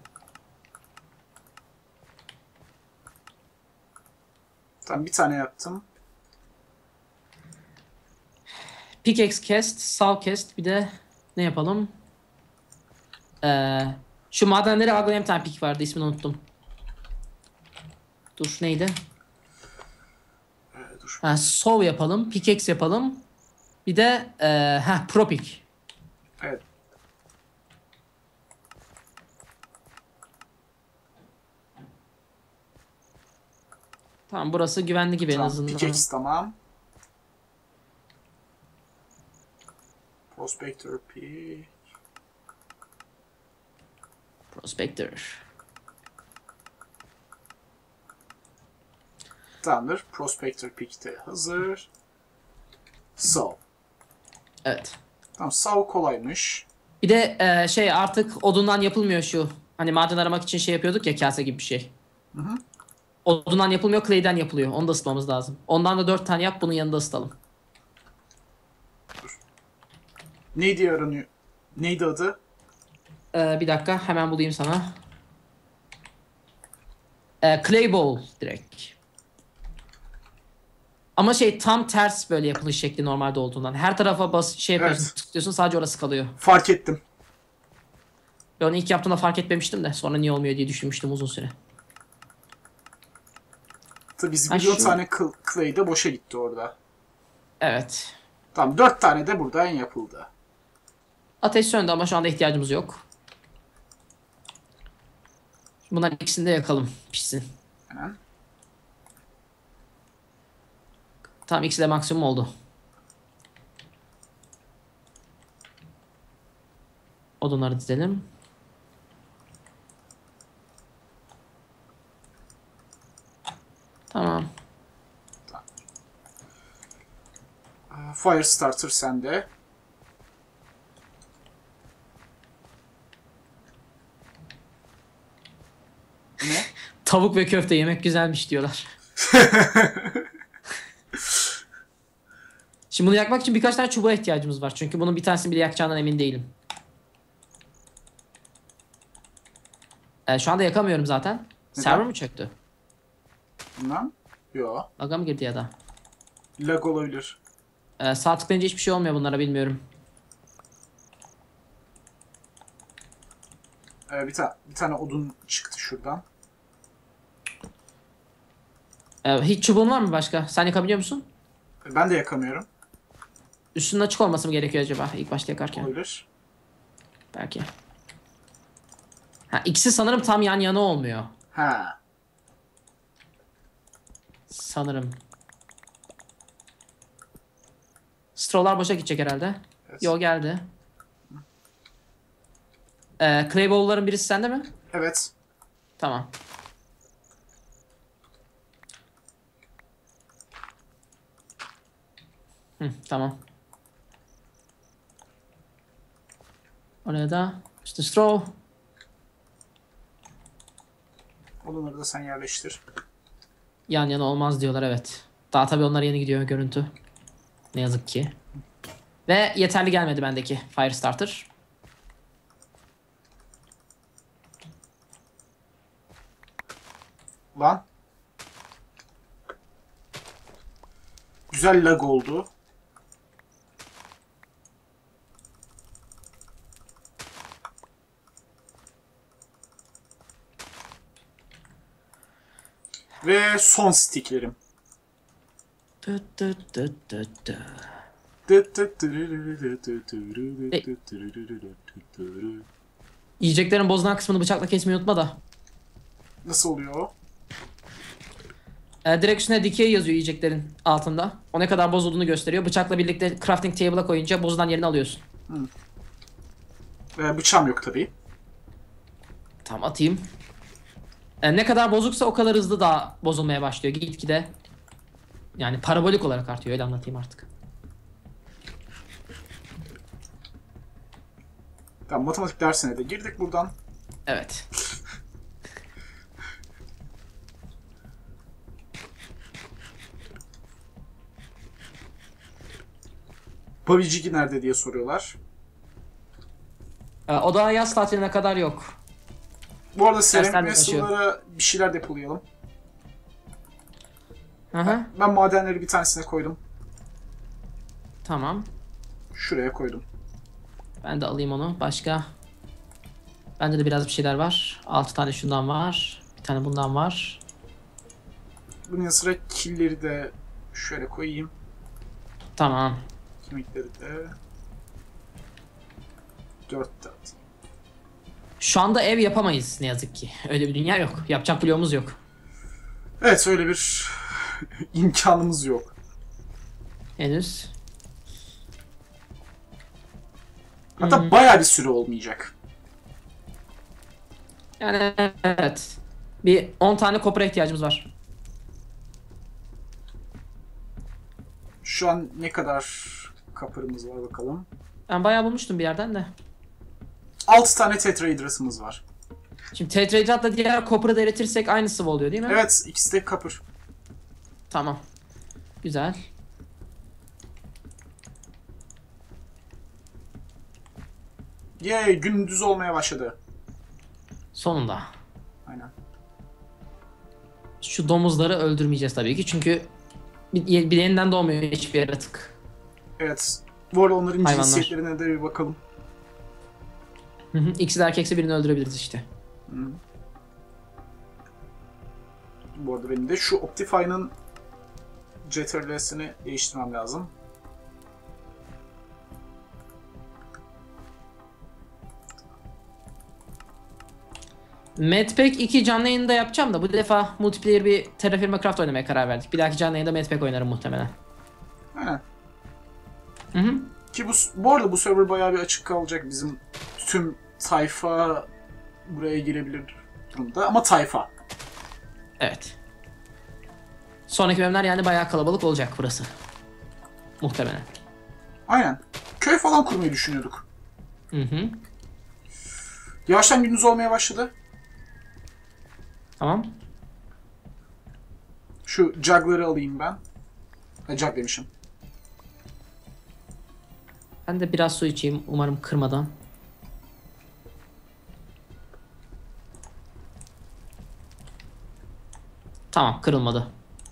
Tamam, bir tane yaptım. Pickaxe cast, saw cast, bir de ne yapalım? Ee, şu madenleri algılayan bir tane pick vardı, ismini unuttum. Dur, neydi? Ee, dur. Ha, saw yapalım, pickaxe yapalım. Bir de ee, heh, pro pick. Evet. Tamam, burası güvenli gibi en Tamam, azından. pickaxe tamam. Prospector pick. Prospector. Tamamdır. Prospector pick de hazır. So. Evet. Tamam, sav kolaymış. Bir de e, şey artık odundan yapılmıyor şu. Hani maden aramak için şey yapıyorduk ya, kase gibi bir şey. Hı hı. Odundan yapılmıyor, clay'den yapılıyor. Onu da ısıtmamız lazım. Ondan da dört tane yap, bunun yanında ısıtalım. Neydi aranıyor? Neydi adı? Ee, bir dakika hemen bulayım sana. Ee, clay bowl direkt. Ama şey tam ters böyle yapılış şekli normalde olduğundan. Her tarafa bas şey yapıyorsun, Evet. tıklıyorsun, sadece orası kalıyor. Fark ettim. Ben onu ilk yaptığımda fark etmemiştim de sonra niye olmuyor diye düşünmüştüm uzun süre. Tabii Ha, milyon şu- tane cl- clay de boşa gitti orada. Evet. Tamam, dört tane de buradan yapıldı. Ateş söndü ama şu anda ihtiyacımız yok. Bunların ikisini de yakalım, pişsin. Hemen. Tamam, ikisi de maksimum oldu. Odunları dizelim. Tamam. Fire starter sende. Ne? Tavuk ve köfte yemek güzelmiş diyorlar. Şimdi bunu yakmak için birkaç tane çubuğa ihtiyacımız var. Çünkü bunun bir tanesini bile yakacağından emin değilim. Ee, şu anda yakamıyorum zaten. Server mı çöktü? Bilmem. Yo. Lag'a mı girdi ya da? Lag olabilir. Ee, sağ tıklayınca hiçbir şey olmuyor bunlara, bilmiyorum. Ee, bir, ta bir tane odun çıktı şuradan. Ee, hiç çubuğun var mı başka? Sen yakabiliyor musun? Ben de yakamıyorum. Üstünün açık olması mı gerekiyor acaba ilk başta yakarken? Olabilir. Belki. Ha, ikisi sanırım tam yan yana olmuyor. Ha. Sanırım. Strawlar boşa gidecek herhalde. Evet. Yo, geldi. Ee, clay bowl'ların birisi sende mi? Evet. Tamam. Hı, tamam. Oraya da işte straw. Odunları da sen yerleştir. Yan yana olmaz diyorlar, evet. Daha tabii onlar yeni gidiyor görüntü. Ne yazık ki. Ve yeterli gelmedi bendeki Firestarter. Lan. Güzel lag oldu. Ve son sticklerim. Dı dı dı dı dı. Yiyeceklerin bozulan kısmını bıçakla kesmeyi unutma da. Nasıl oluyor o? Ee, direkt üstüne dikey yazıyor yiyeceklerin altında. O ne kadar bozulduğunu gösteriyor. Bıçakla birlikte crafting table'a koyunca bozulan yerini alıyorsun. Ee, bıçağım yok tabii. Tamam, atayım. Ee, ne kadar bozuksa o kadar hızlı daha bozulmaya başlıyor. Gitgide. Yani parabolik olarak artıyor, öyle anlatayım artık. Tamam, matematik dersine de girdik buradan. Evet. Babicigi nerede diye soruyorlar. Ee, o da yaz tatiline kadar yok. Bu arada Dersler seramik mi taşıyor? vessels'lara bir şeyler depolayalım. Aha. Ben madenleri bir tanesine koydum. Tamam. Şuraya koydum. Ben de alayım onu. Başka? Bende de biraz bir şeyler var. altı tane şundan var. Bir tane bundan var. Bunun yanı sıra killeri de şöyle koyayım. Tamam. Kemikleri de dört tane. Şu anda ev yapamayız ne yazık ki. Öyle bir dünya yok. Yapacak bloğumuz yok. Evet, öyle bir imkanımız yok. Henüz. Hatta Hmm. bayağı bir süre olmayacak. Yani evet. Bir on tane kopra ihtiyacımız var. Şu an ne kadar Copper'ımız var bakalım. Ben bayağı bulmuştum bir yerden de. altı tane tetrahydrasımız var. Şimdi tetrahidratla diğer copper'ı da eritirsek aynı sıvı oluyor değil mi? Evet, ikisi de Copper. Tamam. Güzel. Yay, gündüz olmaya başladı. Sonunda. Aynen. Şu domuzları öldürmeyeceğiz tabii ki çünkü bir, bir yeniden doğmuyor hiçbir yaratık. Evet. Bu arada onların Hayvanlar. cinsiyetlerine de bir bakalım. Hı hı. İkisi de erkekse birini öldürebiliriz işte. Hı. Bu arada benim de şu Optify'ın Ctrl'sini değiştirmem lazım. Madpack iki canlı yayında yapacağım da bu defa multiplayer bir Terraform Craft oynamaya karar verdik. Bir dahaki canlı yayında Madpack oynarım muhtemelen. Aynen. Hı hı. Ki bu, bu arada bu server bayağı bir açık kalacak. Bizim tüm tayfa buraya girebilir durumda. Ama tayfa. Evet. Sonraki bölümler yani bayağı kalabalık olacak burası. Muhtemelen. Aynen. Köy falan kurmayı düşünüyorduk. Hı hı. Yavaştan gündüz olmaya başladı. Tamam. Şu jug'ları alayım ben. Ha, jug demişim. Ben de biraz su içeyim umarım kırmadan. Tamam, kırılmadı.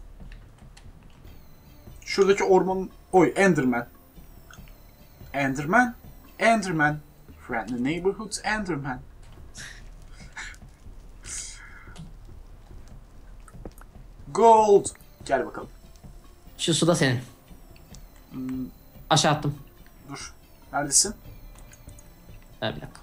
Şuradaki ormanın... Oy, Enderman. Enderman. Enderman. Friendly neighborhood Enderman. Gold. Gel bakalım. Şu su da senin. Hmm, Aşağı attım. dur. Neredesin? Evet, bir dakika.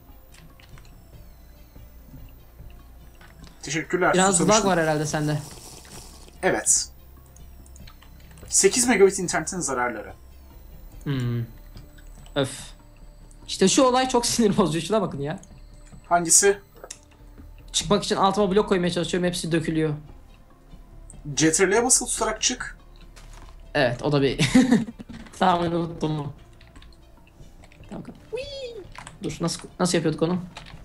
Teşekkürler. Biraz susamıştım. lag var herhalde sende. Evet. sekiz megabit internetin zararları. Hmm. Öf. İşte şu olay çok sinir bozucu. Şuna bakın ya. Hangisi? Çıkmak için altıma blok koymaya çalışıyorum. Hepsi dökülüyor. Ctrl'ye basılı tutarak çık. Evet, o da bir... Tamamen unuttum mu? Tamam. Dur, nasıl nasıl yapıyorduk onu?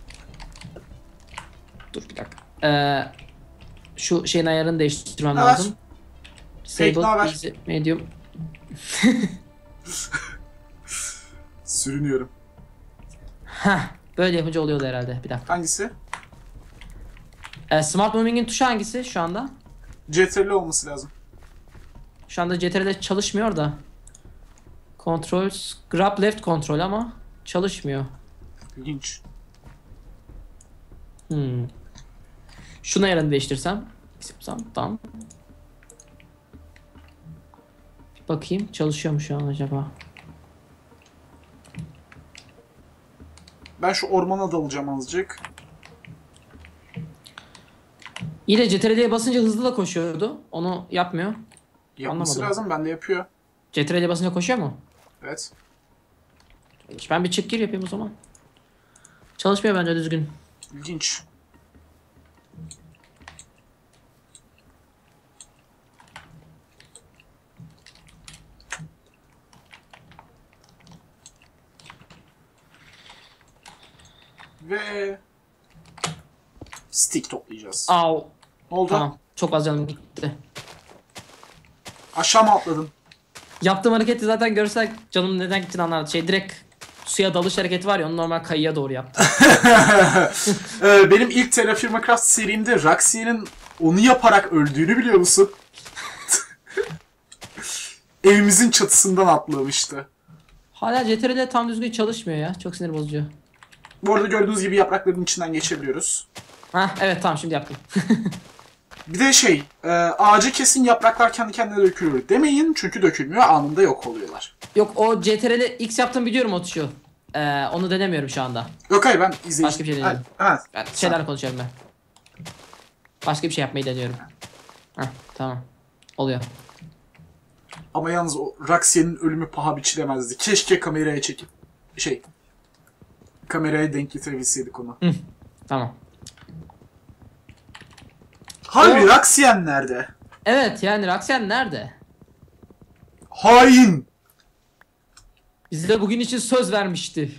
Dur bir dakika. Ee, şu şeyin ayarını değiştirmem Ne haber? lazım. Fake, ne haber? Disable, easy, medium. Sürünüyorum. Heh, böyle yapınca oluyordu herhalde. Bir dakika. Hangisi? Ee, Smart Moving'in tuşu hangisi şu anda? Ctrl olması lazım. Şu anda C T R L'de çalışmıyor da. Controls, grab left kontrol ama çalışmıyor. İlginç. Hmm. Şunu ayarını değiştirsem. Yapsam, tamam. Bir bakayım çalışıyor mu şu an acaba? Ben şu ormana dalacağım azıcık. İyi de C T R L'ye basınca hızlı da koşuyordu. Onu yapmıyor. Yapması Anlamadım. lazım. Ben de yapıyor. C T R L'ye basınca koşuyor mu? Evet. Ben bir çık gir yapayım o zaman. Çalışmıyor bence düzgün. İlginç. Ve stick toplayacağız. Au. Ne oldu? Tamam. Çok az canım gitti. Aşağı mı atladın? Yaptığım hareketi zaten görsen canım neden gittiğini anlardı. Şey direkt suya dalış hareketi var ya onu normal kayıya doğru yaptım. Ee, benim ilk Terraform Craft serimde Roxy'nin onu yaparak öldüğünü biliyor musun? Evimizin çatısından atlamıştı. Hala C T R L tam düzgün çalışmıyor ya. Çok sinir bozucu. Bu arada gördüğünüz gibi yaprakların içinden geçebiliyoruz. Hah evet tamam şimdi yaptım. Bir de şey, e, ağaca kesin yapraklar kendi kendine dökülür demeyin çünkü dökülmüyor, anında yok oluyorlar. Yok o C T R L X yaptım biliyorum o tuşu. Ee, onu denemiyorum şu anda. Yok hayır ben izleyici... Başka bir şey deniyorum. Ha, ha, Ben sen- şeyler konuşuyorum ben. Başka bir şey yapmayı deniyorum. Hah tamam. Oluyor. Ama yalnız o Roxy'nin ölümü paha biçilemezdi. Keşke kameraya çekip... Şey... Kameraya denk getirebilseydik onu. Hı. Tamam. Harbi O- Roxyen nerede? Evet yani Roxanne nerede? Hain! Bize bugün için söz vermişti.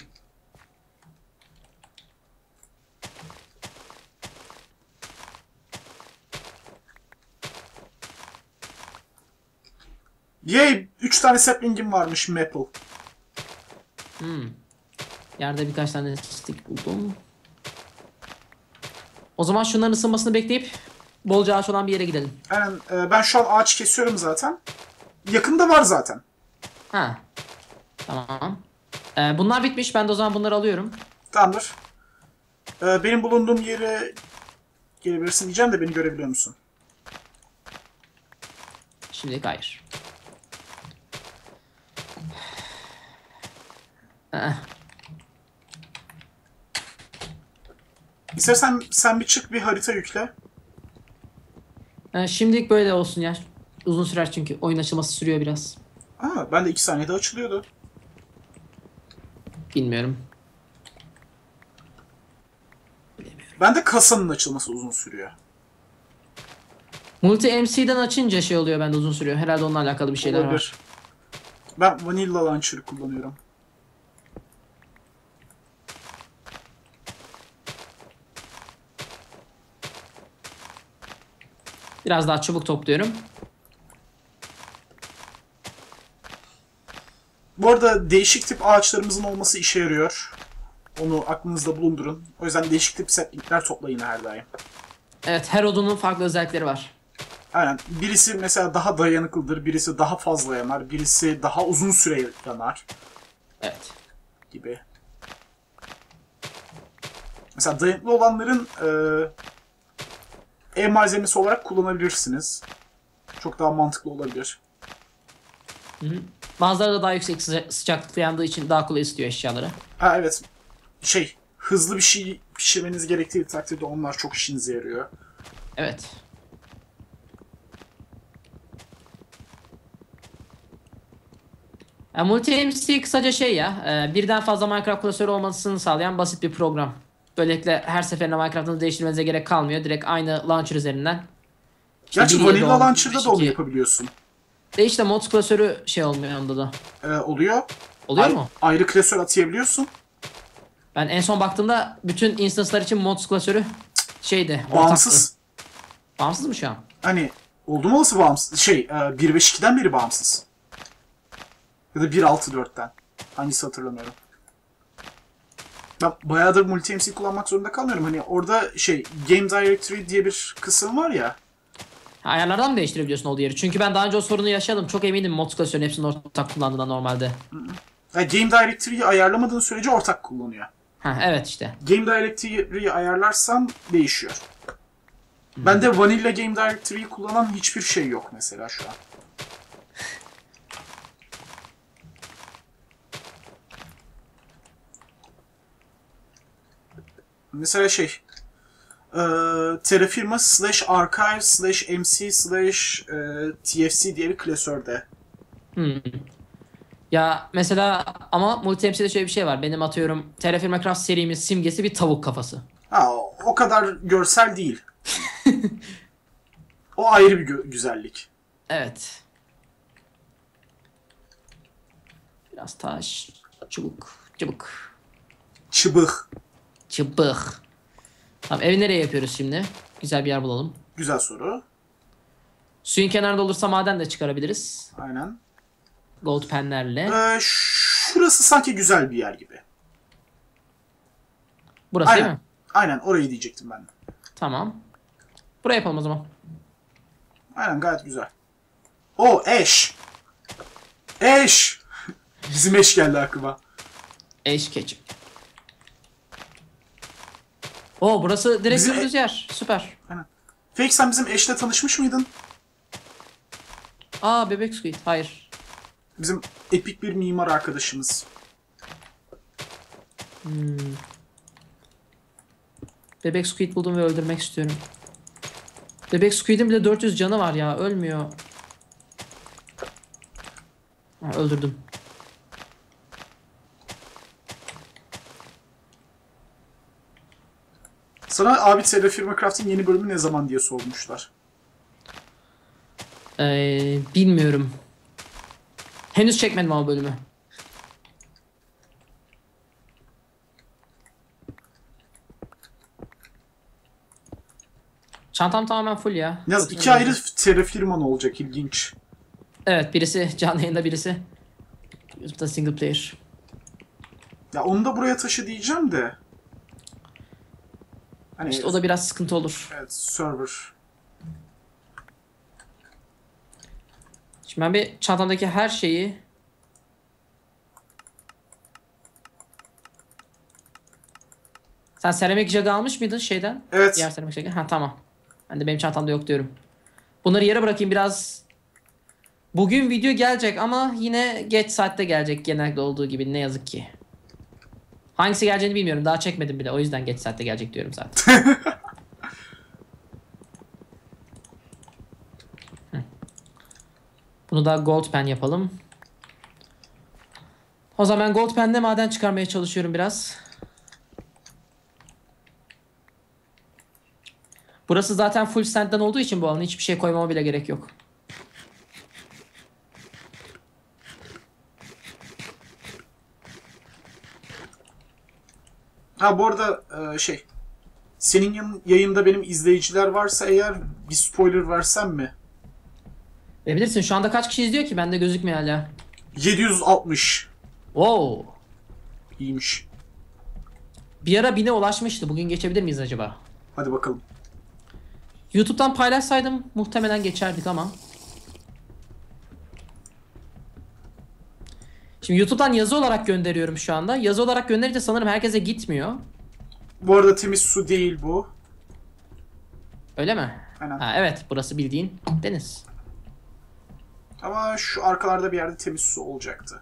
Yay! üç tane sapling'im varmış maple. Hmm. Yerde birkaç tane stick buldum. O zaman şunların ısınmasını bekleyip bolca ağaç olan bir yere gidelim. Yani, e, ben şu an ağaç kesiyorum zaten. Yakında var zaten. Ha. Tamam. Ee, bunlar bitmiş. Ben de o zaman bunları alıyorum. Tamamdır. E, benim bulunduğum yere gelebilirsin diyeceğim de beni görebiliyor musun? Şimdilik hayır. Ee, İstersen sen bir çık bir harita yükle. e, şimdilik böyle olsun ya. Uzun sürer çünkü. Oyun açılması sürüyor biraz. Aa, ben de iki saniyede açılıyordu. Bilmiyorum. Ben de kasanın açılması uzun sürüyor. Multi M C'den açınca şey oluyor, bende uzun sürüyor. Herhalde onunla alakalı bir şeyler Olabilir. var. Ben Vanilla Launcher'ı kullanıyorum. Biraz daha çubuk topluyorum. Bu arada değişik tip ağaçlarımızın olması işe yarıyor. Onu aklınızda bulundurun. O yüzden değişik tip saplingler toplayın her daim. Evet, her odunun farklı özellikleri var. Aynen. Birisi mesela daha dayanıklıdır, birisi daha fazla yanar, birisi daha uzun süre yanar Evet. gibi. Mesela dayanıklı olanların e, ev malzemesi olarak kullanabilirsiniz. Çok daha mantıklı olabilir. Hı hı. Bazıları da daha yüksek sıca- sıcaklıkta yandığı için daha kolay ısıtıyor eşyaları. Ha evet. Şey, hızlı bir şey pişirmeniz gerektiği takdirde onlar çok işinize yarıyor. Evet. Yani Multi M C kısaca şey ya, e, birden fazla Minecraft klasörü olmasını sağlayan basit bir program. Böylelikle her seferinde Minecraft'ını değiştirmenize gerek kalmıyor. Direkt aynı launcher üzerinden. İşte Gerçi bir yedi Vanilla on, Launcher'da da onu beş iki. yapabiliyorsun. De işte mods klasörü şey olmuyor onda da. Ee, oluyor. Oluyor Ay- mu? Ayrı klasör atayabiliyorsun. Ben en son baktığımda bütün instance'lar için mods klasörü şeydi, ortaktı. Bağımsız. Bağımsız mı şu an? Hani oldu mu olası bağımsız? Şey, e, bir beş ikiden beri bağımsız. Ya da bir altı dörtten. Hangisi hatırlamıyorum. Ben bayağıdır multi M C kullanmak zorunda kalmıyorum. Hani orada şey, Game Directory diye bir kısım var ya. Ha, ayarlardan mı değiştirebiliyorsun olduğu yeri? Çünkü ben daha önce o sorunu yaşadım. Çok eminim mods klasörünün hepsini ortak kullandığında normalde. Yani Game Directory'yi ayarlamadığın sürece ortak kullanıyor. Ha evet işte. Game Directory'yi ayarlarsan değişiyor. Ben de Vanilla Game Directory'yi kullanan hiçbir şey yok mesela şu an. Mesela şey, e, Terrafirma slash archive slash mc slash tfc diye bir klasörde. Hmm. Ya mesela ama Multi M C'de şöyle bir şey var. Benim atıyorum Terraform Craft serimin simgesi bir tavuk kafası. Ha, o- o kadar görsel değil. O ayrı bir gö- güzellik. Evet. Biraz taş, çubuk, çubuk, Çıbık. çubuk. Tamam, evi nereye yapıyoruz şimdi? Güzel bir yer bulalım. Güzel soru. Suyun kenarında olursa maden de çıkarabiliriz. Aynen. Gold penlerle. Ee, şurası sanki güzel bir yer gibi. Burası Aynen. değil mi? Aynen orayı diyecektim ben de. Tamam. Buraya yapalım o zaman. Aynen gayet güzel. O Ash. Ash. Bizim Ash geldi aklıma. Eş keçim. Oo, burası direkt Bizim- dümdüz yer. Süper. Aynen. Fake, sen bizim Ash'le tanışmış mıydın? Aa, bebek squid. Hayır. Bizim epik bir mimar arkadaşımız. Hmm. Bebek squid buldum ve öldürmek istiyorum. Bebek squid'in bile dört yüz canı var ya. Ölmüyor. Ha, öldürdüm. Sana abi Terrafirma Craft'ın yeni bölümü ne zaman diye sormuşlar. Ee, bilmiyorum. Henüz çekmedim ama bölümü. Çantam tamamen full ya. Yalnız Çok iki önemli. ayrı Terra firman olacak, ilginç. Evet, birisi canlı yayında, birisi YouTube'da single player. Ya onu da buraya taşı diyeceğim de. Hani İşte o da biraz sıkıntı olur. evet, server. Şimdi ben bir çantamdaki her şeyi... Sen seramik jug almış mıydın şeyden? Evet. Diğer seramik jug. Ha tamam. Ben de benim çantamda yok diyorum. Bunları yere bırakayım biraz. Bugün video gelecek ama yine geç saatte gelecek genelde olduğu gibi, ne yazık ki. Hangisi geleceğini bilmiyorum. Daha çekmedim bile. O yüzden geç saatte gelecek diyorum zaten. Bunu da gold pen yapalım. O zaman gold pen'de maden çıkarmaya çalışıyorum biraz. Burası zaten full sand'den olduğu için bu alan hiçbir şey koymama bile gerek yok. Ha bu arada e, şey. Senin yan- yayında benim izleyiciler varsa eğer bir spoiler versem mi? E bilirsin şu anda kaç kişi izliyor ki? Bende gözükmüyor hala. yedi yüz altmış. Wow. İyiymiş. Bir ara bine ulaşmıştı. Bugün geçebilir miyiz acaba? Hadi bakalım. YouTube'dan paylaşsaydım muhtemelen geçerdik ama. Şimdi YouTube'dan yazı olarak gönderiyorum şu anda. Yazı olarak gönderince sanırım herkese gitmiyor. Bu arada temiz su değil bu. Öyle mi? Aynen. Ha, evet, burası bildiğin deniz. Ama şu arkalarda bir yerde temiz su olacaktı.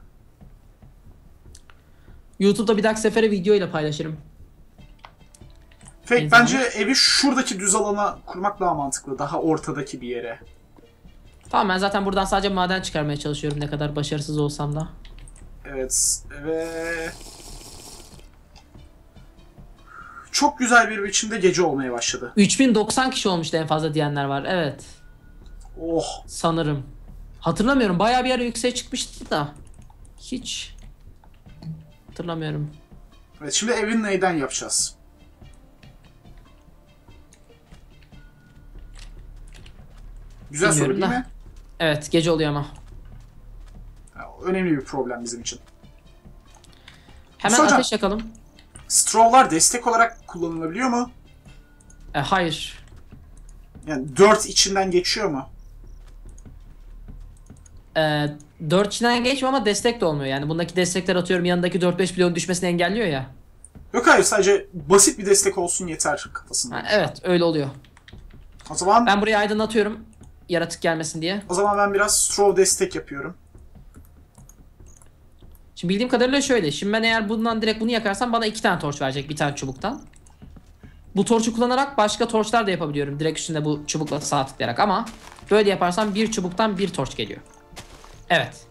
YouTube'da bir dahaki sefere video ile paylaşırım. Fake, Aynı bence zamanda- evi şuradaki düz alana kurmak daha mantıklı. Daha ortadaki bir yere. Tamam, ben zaten buradan sadece maden çıkarmaya çalışıyorum ne kadar başarısız olsam da. Evet ve... Çok güzel bir biçimde gece olmaya başladı. üç bin doksan kişi olmuştu en fazla diyenler var. Evet. Oh. Sanırım. Hatırlamıyorum. Bayağı bir ara yükseğe çıkmıştı da. Hiç. Hatırlamıyorum. Evet, şimdi evin neyden yapacağız? Güzel soru Bilmiyorum değil da. mi? Evet, gece oluyor ama. Ya, önemli bir problem bizim için. Hemen Hocam. ateş yakalım. Straw'lar destek olarak kullanılabiliyor mu? E, hayır. Yani dört içinden geçiyor mu? E, dört içinden geçmiyor ama destek de olmuyor. Yani bundaki destekler atıyorum yanındaki dört beş bloğun düşmesini engelliyor ya. Yok hayır, sadece basit bir destek olsun yeter kafasında. Ha, evet, öyle oluyor. O zaman Ben burayı aydınlatıyorum. Yaratık gelmesin diye. o zaman ben biraz straw destek yapıyorum. Şimdi bildiğim kadarıyla şöyle. Şimdi ben eğer bundan direkt bunu yakarsam bana iki tane torç verecek bir tane çubuktan. Bu torçu kullanarak başka torçlar da yapabiliyorum. Direkt üstünde bu çubukla sağ tıklayarak ama böyle yaparsam bir çubuktan bir torç geliyor. Evet.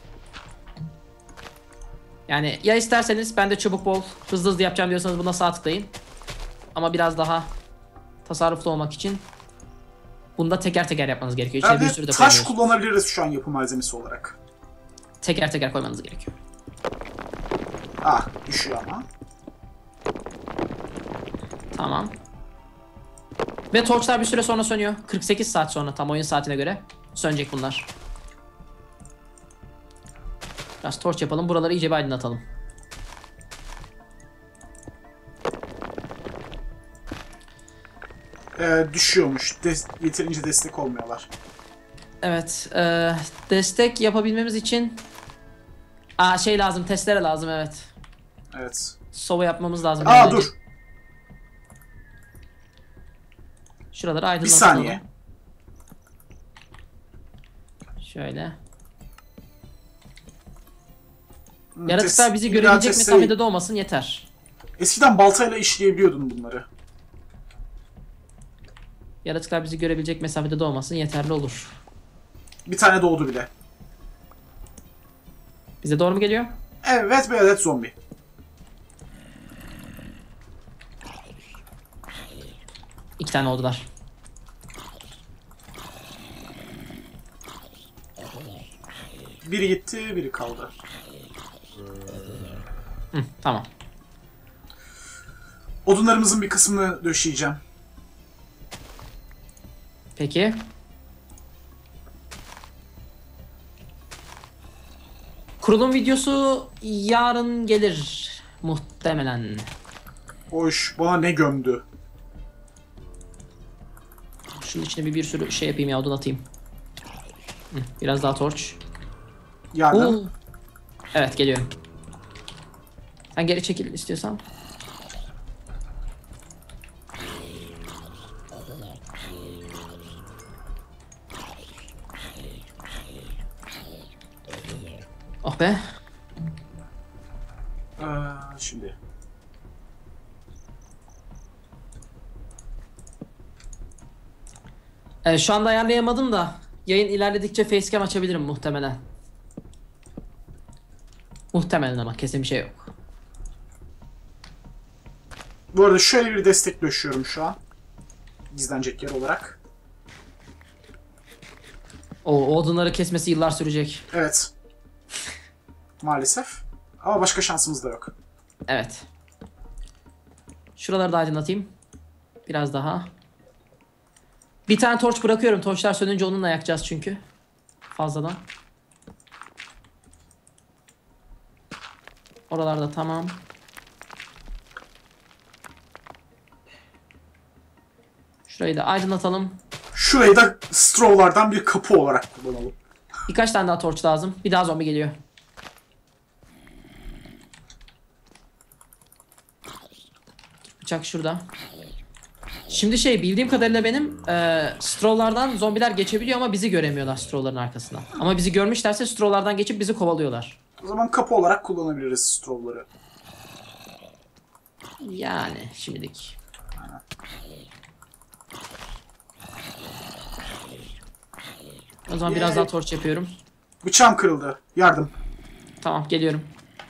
Yani ya isterseniz ben de çubuk bol hızlı hızlı yapacağım diyorsanız buna sağ tıklayın. Ama biraz daha tasarruflu olmak için bunda teker teker yapmanız gerekiyor. İçine Yani bir sürü de taş koymuyorsunuz. kullanabiliriz şu an yapı malzemesi olarak. Teker teker koymanız gerekiyor. Ah, düşüyor ama. Tamam. Ve torçlar bir süre sonra sönüyor. kırk sekiz saat sonra tam oyun saatine göre sönecek bunlar. Biraz torç yapalım. Buraları iyice bir aydınlatalım. Ee, düşüyormuş. Des- yeterince destek olmuyorlar. Evet. E, destek yapabilmemiz için Aa, şey lazım. Testere lazım, evet. Evet. Sova yapmamız lazım. Aa önce. dur. Şuraları Bir aydınlatalım. saniye. Şöyle. Hmm, Yaratıklar tes- bizi illa görebilecek testereyi- mesafede de olmasın yeter. Eskiden baltayla işleyebiliyordun bunları. Yaratıklar bizi görebilecek mesafede de olmasın yeterli olur. Bir tane doğdu bile. Bize doğru mu geliyor? Evet, bir adet zombi. İki tane oldular. Biri gitti, biri kaldı. Hı, tamam. Odunlarımızın bir kısmını döşeyeceğim. Peki. Kurulum videosu yarın gelir muhtemelen. Hoş, bana ne gömdü? Şunun içine bir, bir sürü şey yapayım ya, odun atayım. Hı, biraz daha torç. Yardım. Oo. Evet, geliyorum. Sen geri çekil istiyorsan. Oh be. Ee, şimdi. Ee, şu anda ayarlayamadım da yayın ilerledikçe facecam açabilirim muhtemelen. Muhtemelen ama kesin bir şey yok. Bu arada şöyle bir destek döşüyorum şu an. Gizlenecek yer olarak. O, o odunları kesmesi yıllar sürecek. Evet. Maalesef. Ama başka şansımız da yok. Evet. Şuraları da aydınlatayım. Biraz daha. Bir tane torç bırakıyorum. Torçlar sönünce onunla yakacağız çünkü. Fazladan. Oralarda tamam. Şurayı da aydınlatalım. Şurayı da strawlardan bir kapı olarak kullanalım. Birkaç tane daha torç lazım. Bir daha zombi geliyor. Bıçak şurada. Şimdi şey, bildiğim kadarıyla benim e, strawlardan zombiler geçebiliyor ama bizi göremiyorlar strawların arkasından. Ama bizi görmüşlerse strawlardan geçip bizi kovalıyorlar. O zaman kapı olarak kullanabiliriz strawları. Yani şimdilik. O zaman biraz daha torç yapıyorum. Bıçağım kırıldı. Yardım. Tamam, geliyorum.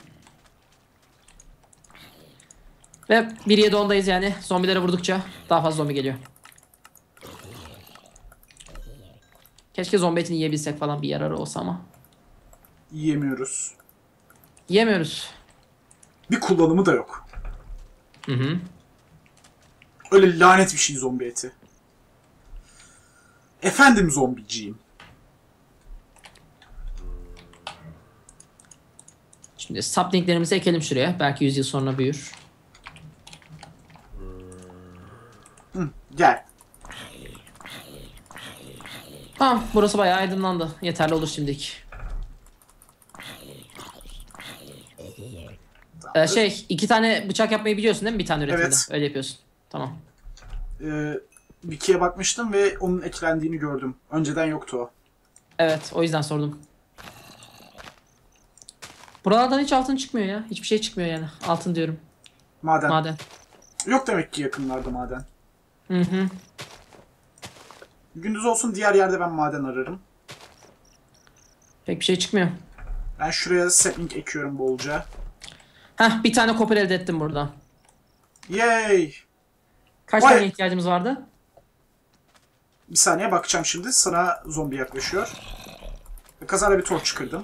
Ve bir yedi ondayız yani. Zombilere vurdukça daha fazla zombi geliyor. Keşke zombi etini yiyebilsek falan, bir yararı olsa ama. Yiyemiyoruz. Yiyemiyoruz. Bir kullanımı da yok. Hı hı. Öyle lanet bir şey zombi eti. Efendim zombiciyim. Şimdi saplinglerimizi ekelim şuraya. Belki yüz yıl sonra büyür. Hı, gel. Tamam, burası bayağı aydınlandı. Yeterli olur şimdilik. Ee, şey, iki tane bıçak yapmayı biliyorsun değil mi? Bir tane üretimde. Evet. Öyle yapıyorsun. Tamam. Ee, Wiki'ye bakmıştım ve onun eklendiğini gördüm. Önceden yoktu o. Evet, o yüzden sordum. Buralardan hiç altın çıkmıyor ya. Hiçbir şey çıkmıyor yani. Altın diyorum. Maden. Maden. Yok demek ki yakınlarda maden. Hı hı. Gündüz olsun diğer yerde ben maden ararım. Pek bir şey çıkmıyor. Ben şuraya sapling ekiyorum bolca. Heh, bir tane copper elde ettim buradan. Yay! Kaç Vay. tane ihtiyacımız vardı? Bir saniye bakacağım şimdi. Sana zombi yaklaşıyor. Kazara bir torç kırdım.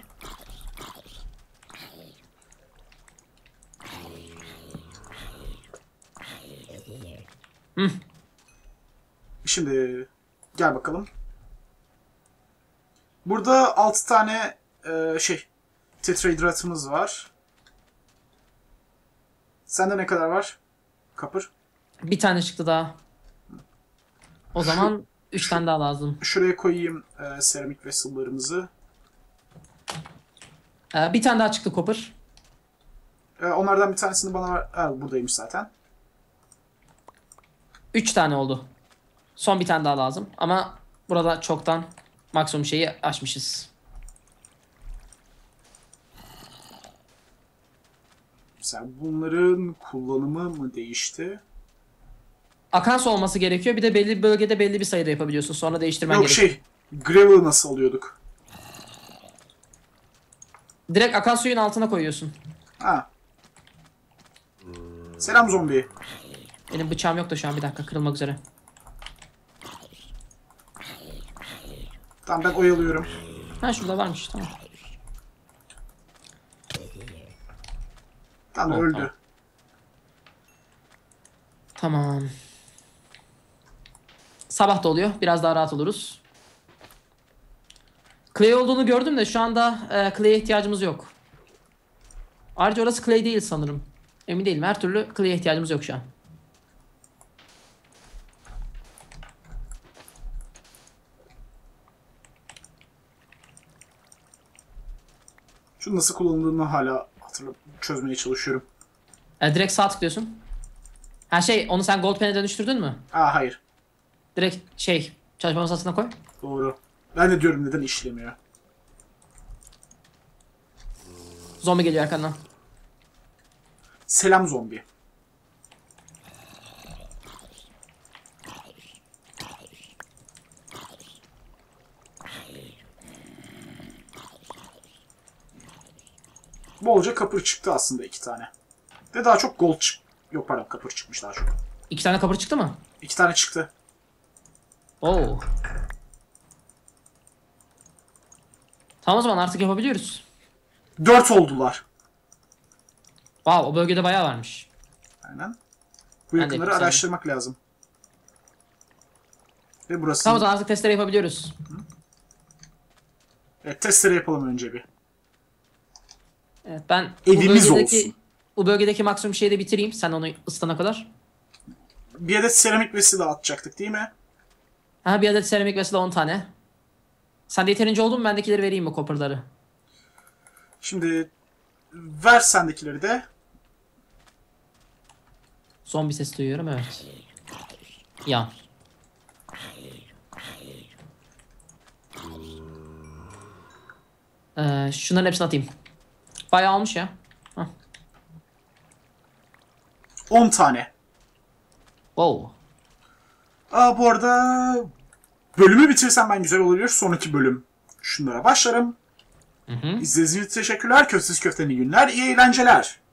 Hı. Şimdi gel bakalım. Burada altı tane e, şey tetrahidratımız var. Sende ne kadar var? Kapır. Bir tane çıktı daha. O zaman üç tane daha lazım. Şuraya koyayım e, seramik vessel'larımızı. Ee, bir tane daha çıktı copper. E, onlardan bir tanesini bana ver. Ha, buradaymış zaten. Üç tane oldu. Son bir tane daha lazım. Ama burada çoktan maksimum şeyi aşmışız. Mesela bunların kullanımı mı değişti? Akan su olması gerekiyor. Bir de belli bir bölgede belli bir sayıda yapabiliyorsun. Sonra değiştirmen Yok gerekiyor. şey, gravel'ı nasıl alıyorduk? Direkt akan suyun altına koyuyorsun. Ha. Selam zombi. Benim bıçağım yok da şu an, bir dakika, kırılmak üzere. Tamam ben oyalıyorum. Ha, şurada varmış, tamam. Tamam Ha, öldü. Tamam. Sabah da oluyor. Biraz daha rahat oluruz. Clay olduğunu gördüm de şu anda e, Clay'e ihtiyacımız yok. Ayrıca orası Clay değil sanırım. Emin değilim. Her türlü Clay'e ihtiyacımız yok şu an. Şu nasıl kullanıldığını hala hatırlayıp çözmeye çalışıyorum. E, direkt sağ tıklıyorsun. Ha şey onu sen gold pen'e dönüştürdün mü? Aa hayır. Direkt şey çalışma masasına koy. Doğru. Ben de diyorum neden işlemiyor. Zombi geliyor arkandan. Selam zombi. Bolca kapır çıktı aslında iki tane. De daha çok gold çık... Yok pardon kapır çıkmış daha çok. İki tane kapır çıktı mı? İki tane çıktı. Oo. Tamam o zaman artık yapabiliyoruz. Dört oldular. Wow o bölgede bayağı varmış. Aynen. Bu Ben de yakınları yapayım, araştırmak lazım. Ve burası... Tamam o zaman artık testleri yapabiliyoruz. Evet, testleri yapalım önce bir. Evet ben Evimiz bu bölgedeki, olsun. bu bölgedeki maksimum şeyi de bitireyim. Sen onu ısıtana kadar. Bir adet seramik vesi dağıtacaktık değil mi? Ha bir adet seramik vesile on tane. Sen de yeterince oldu mu bendekileri vereyim mi copper'ları? Şimdi ver sendekileri de. Zombi sesi duyuyorum evet. Ya. Ee, şunların hepsini atayım. Bayağı almış ya. Hah. on tane. Wow. Aa, bu arada bölümü bitirsem ben güzel olabilir. Sonraki bölüm şunlara başlarım. Hı hı. İzlediğiniz için teşekkürler. Köftesiz köftenin iyi günler, iyi eğlenceler.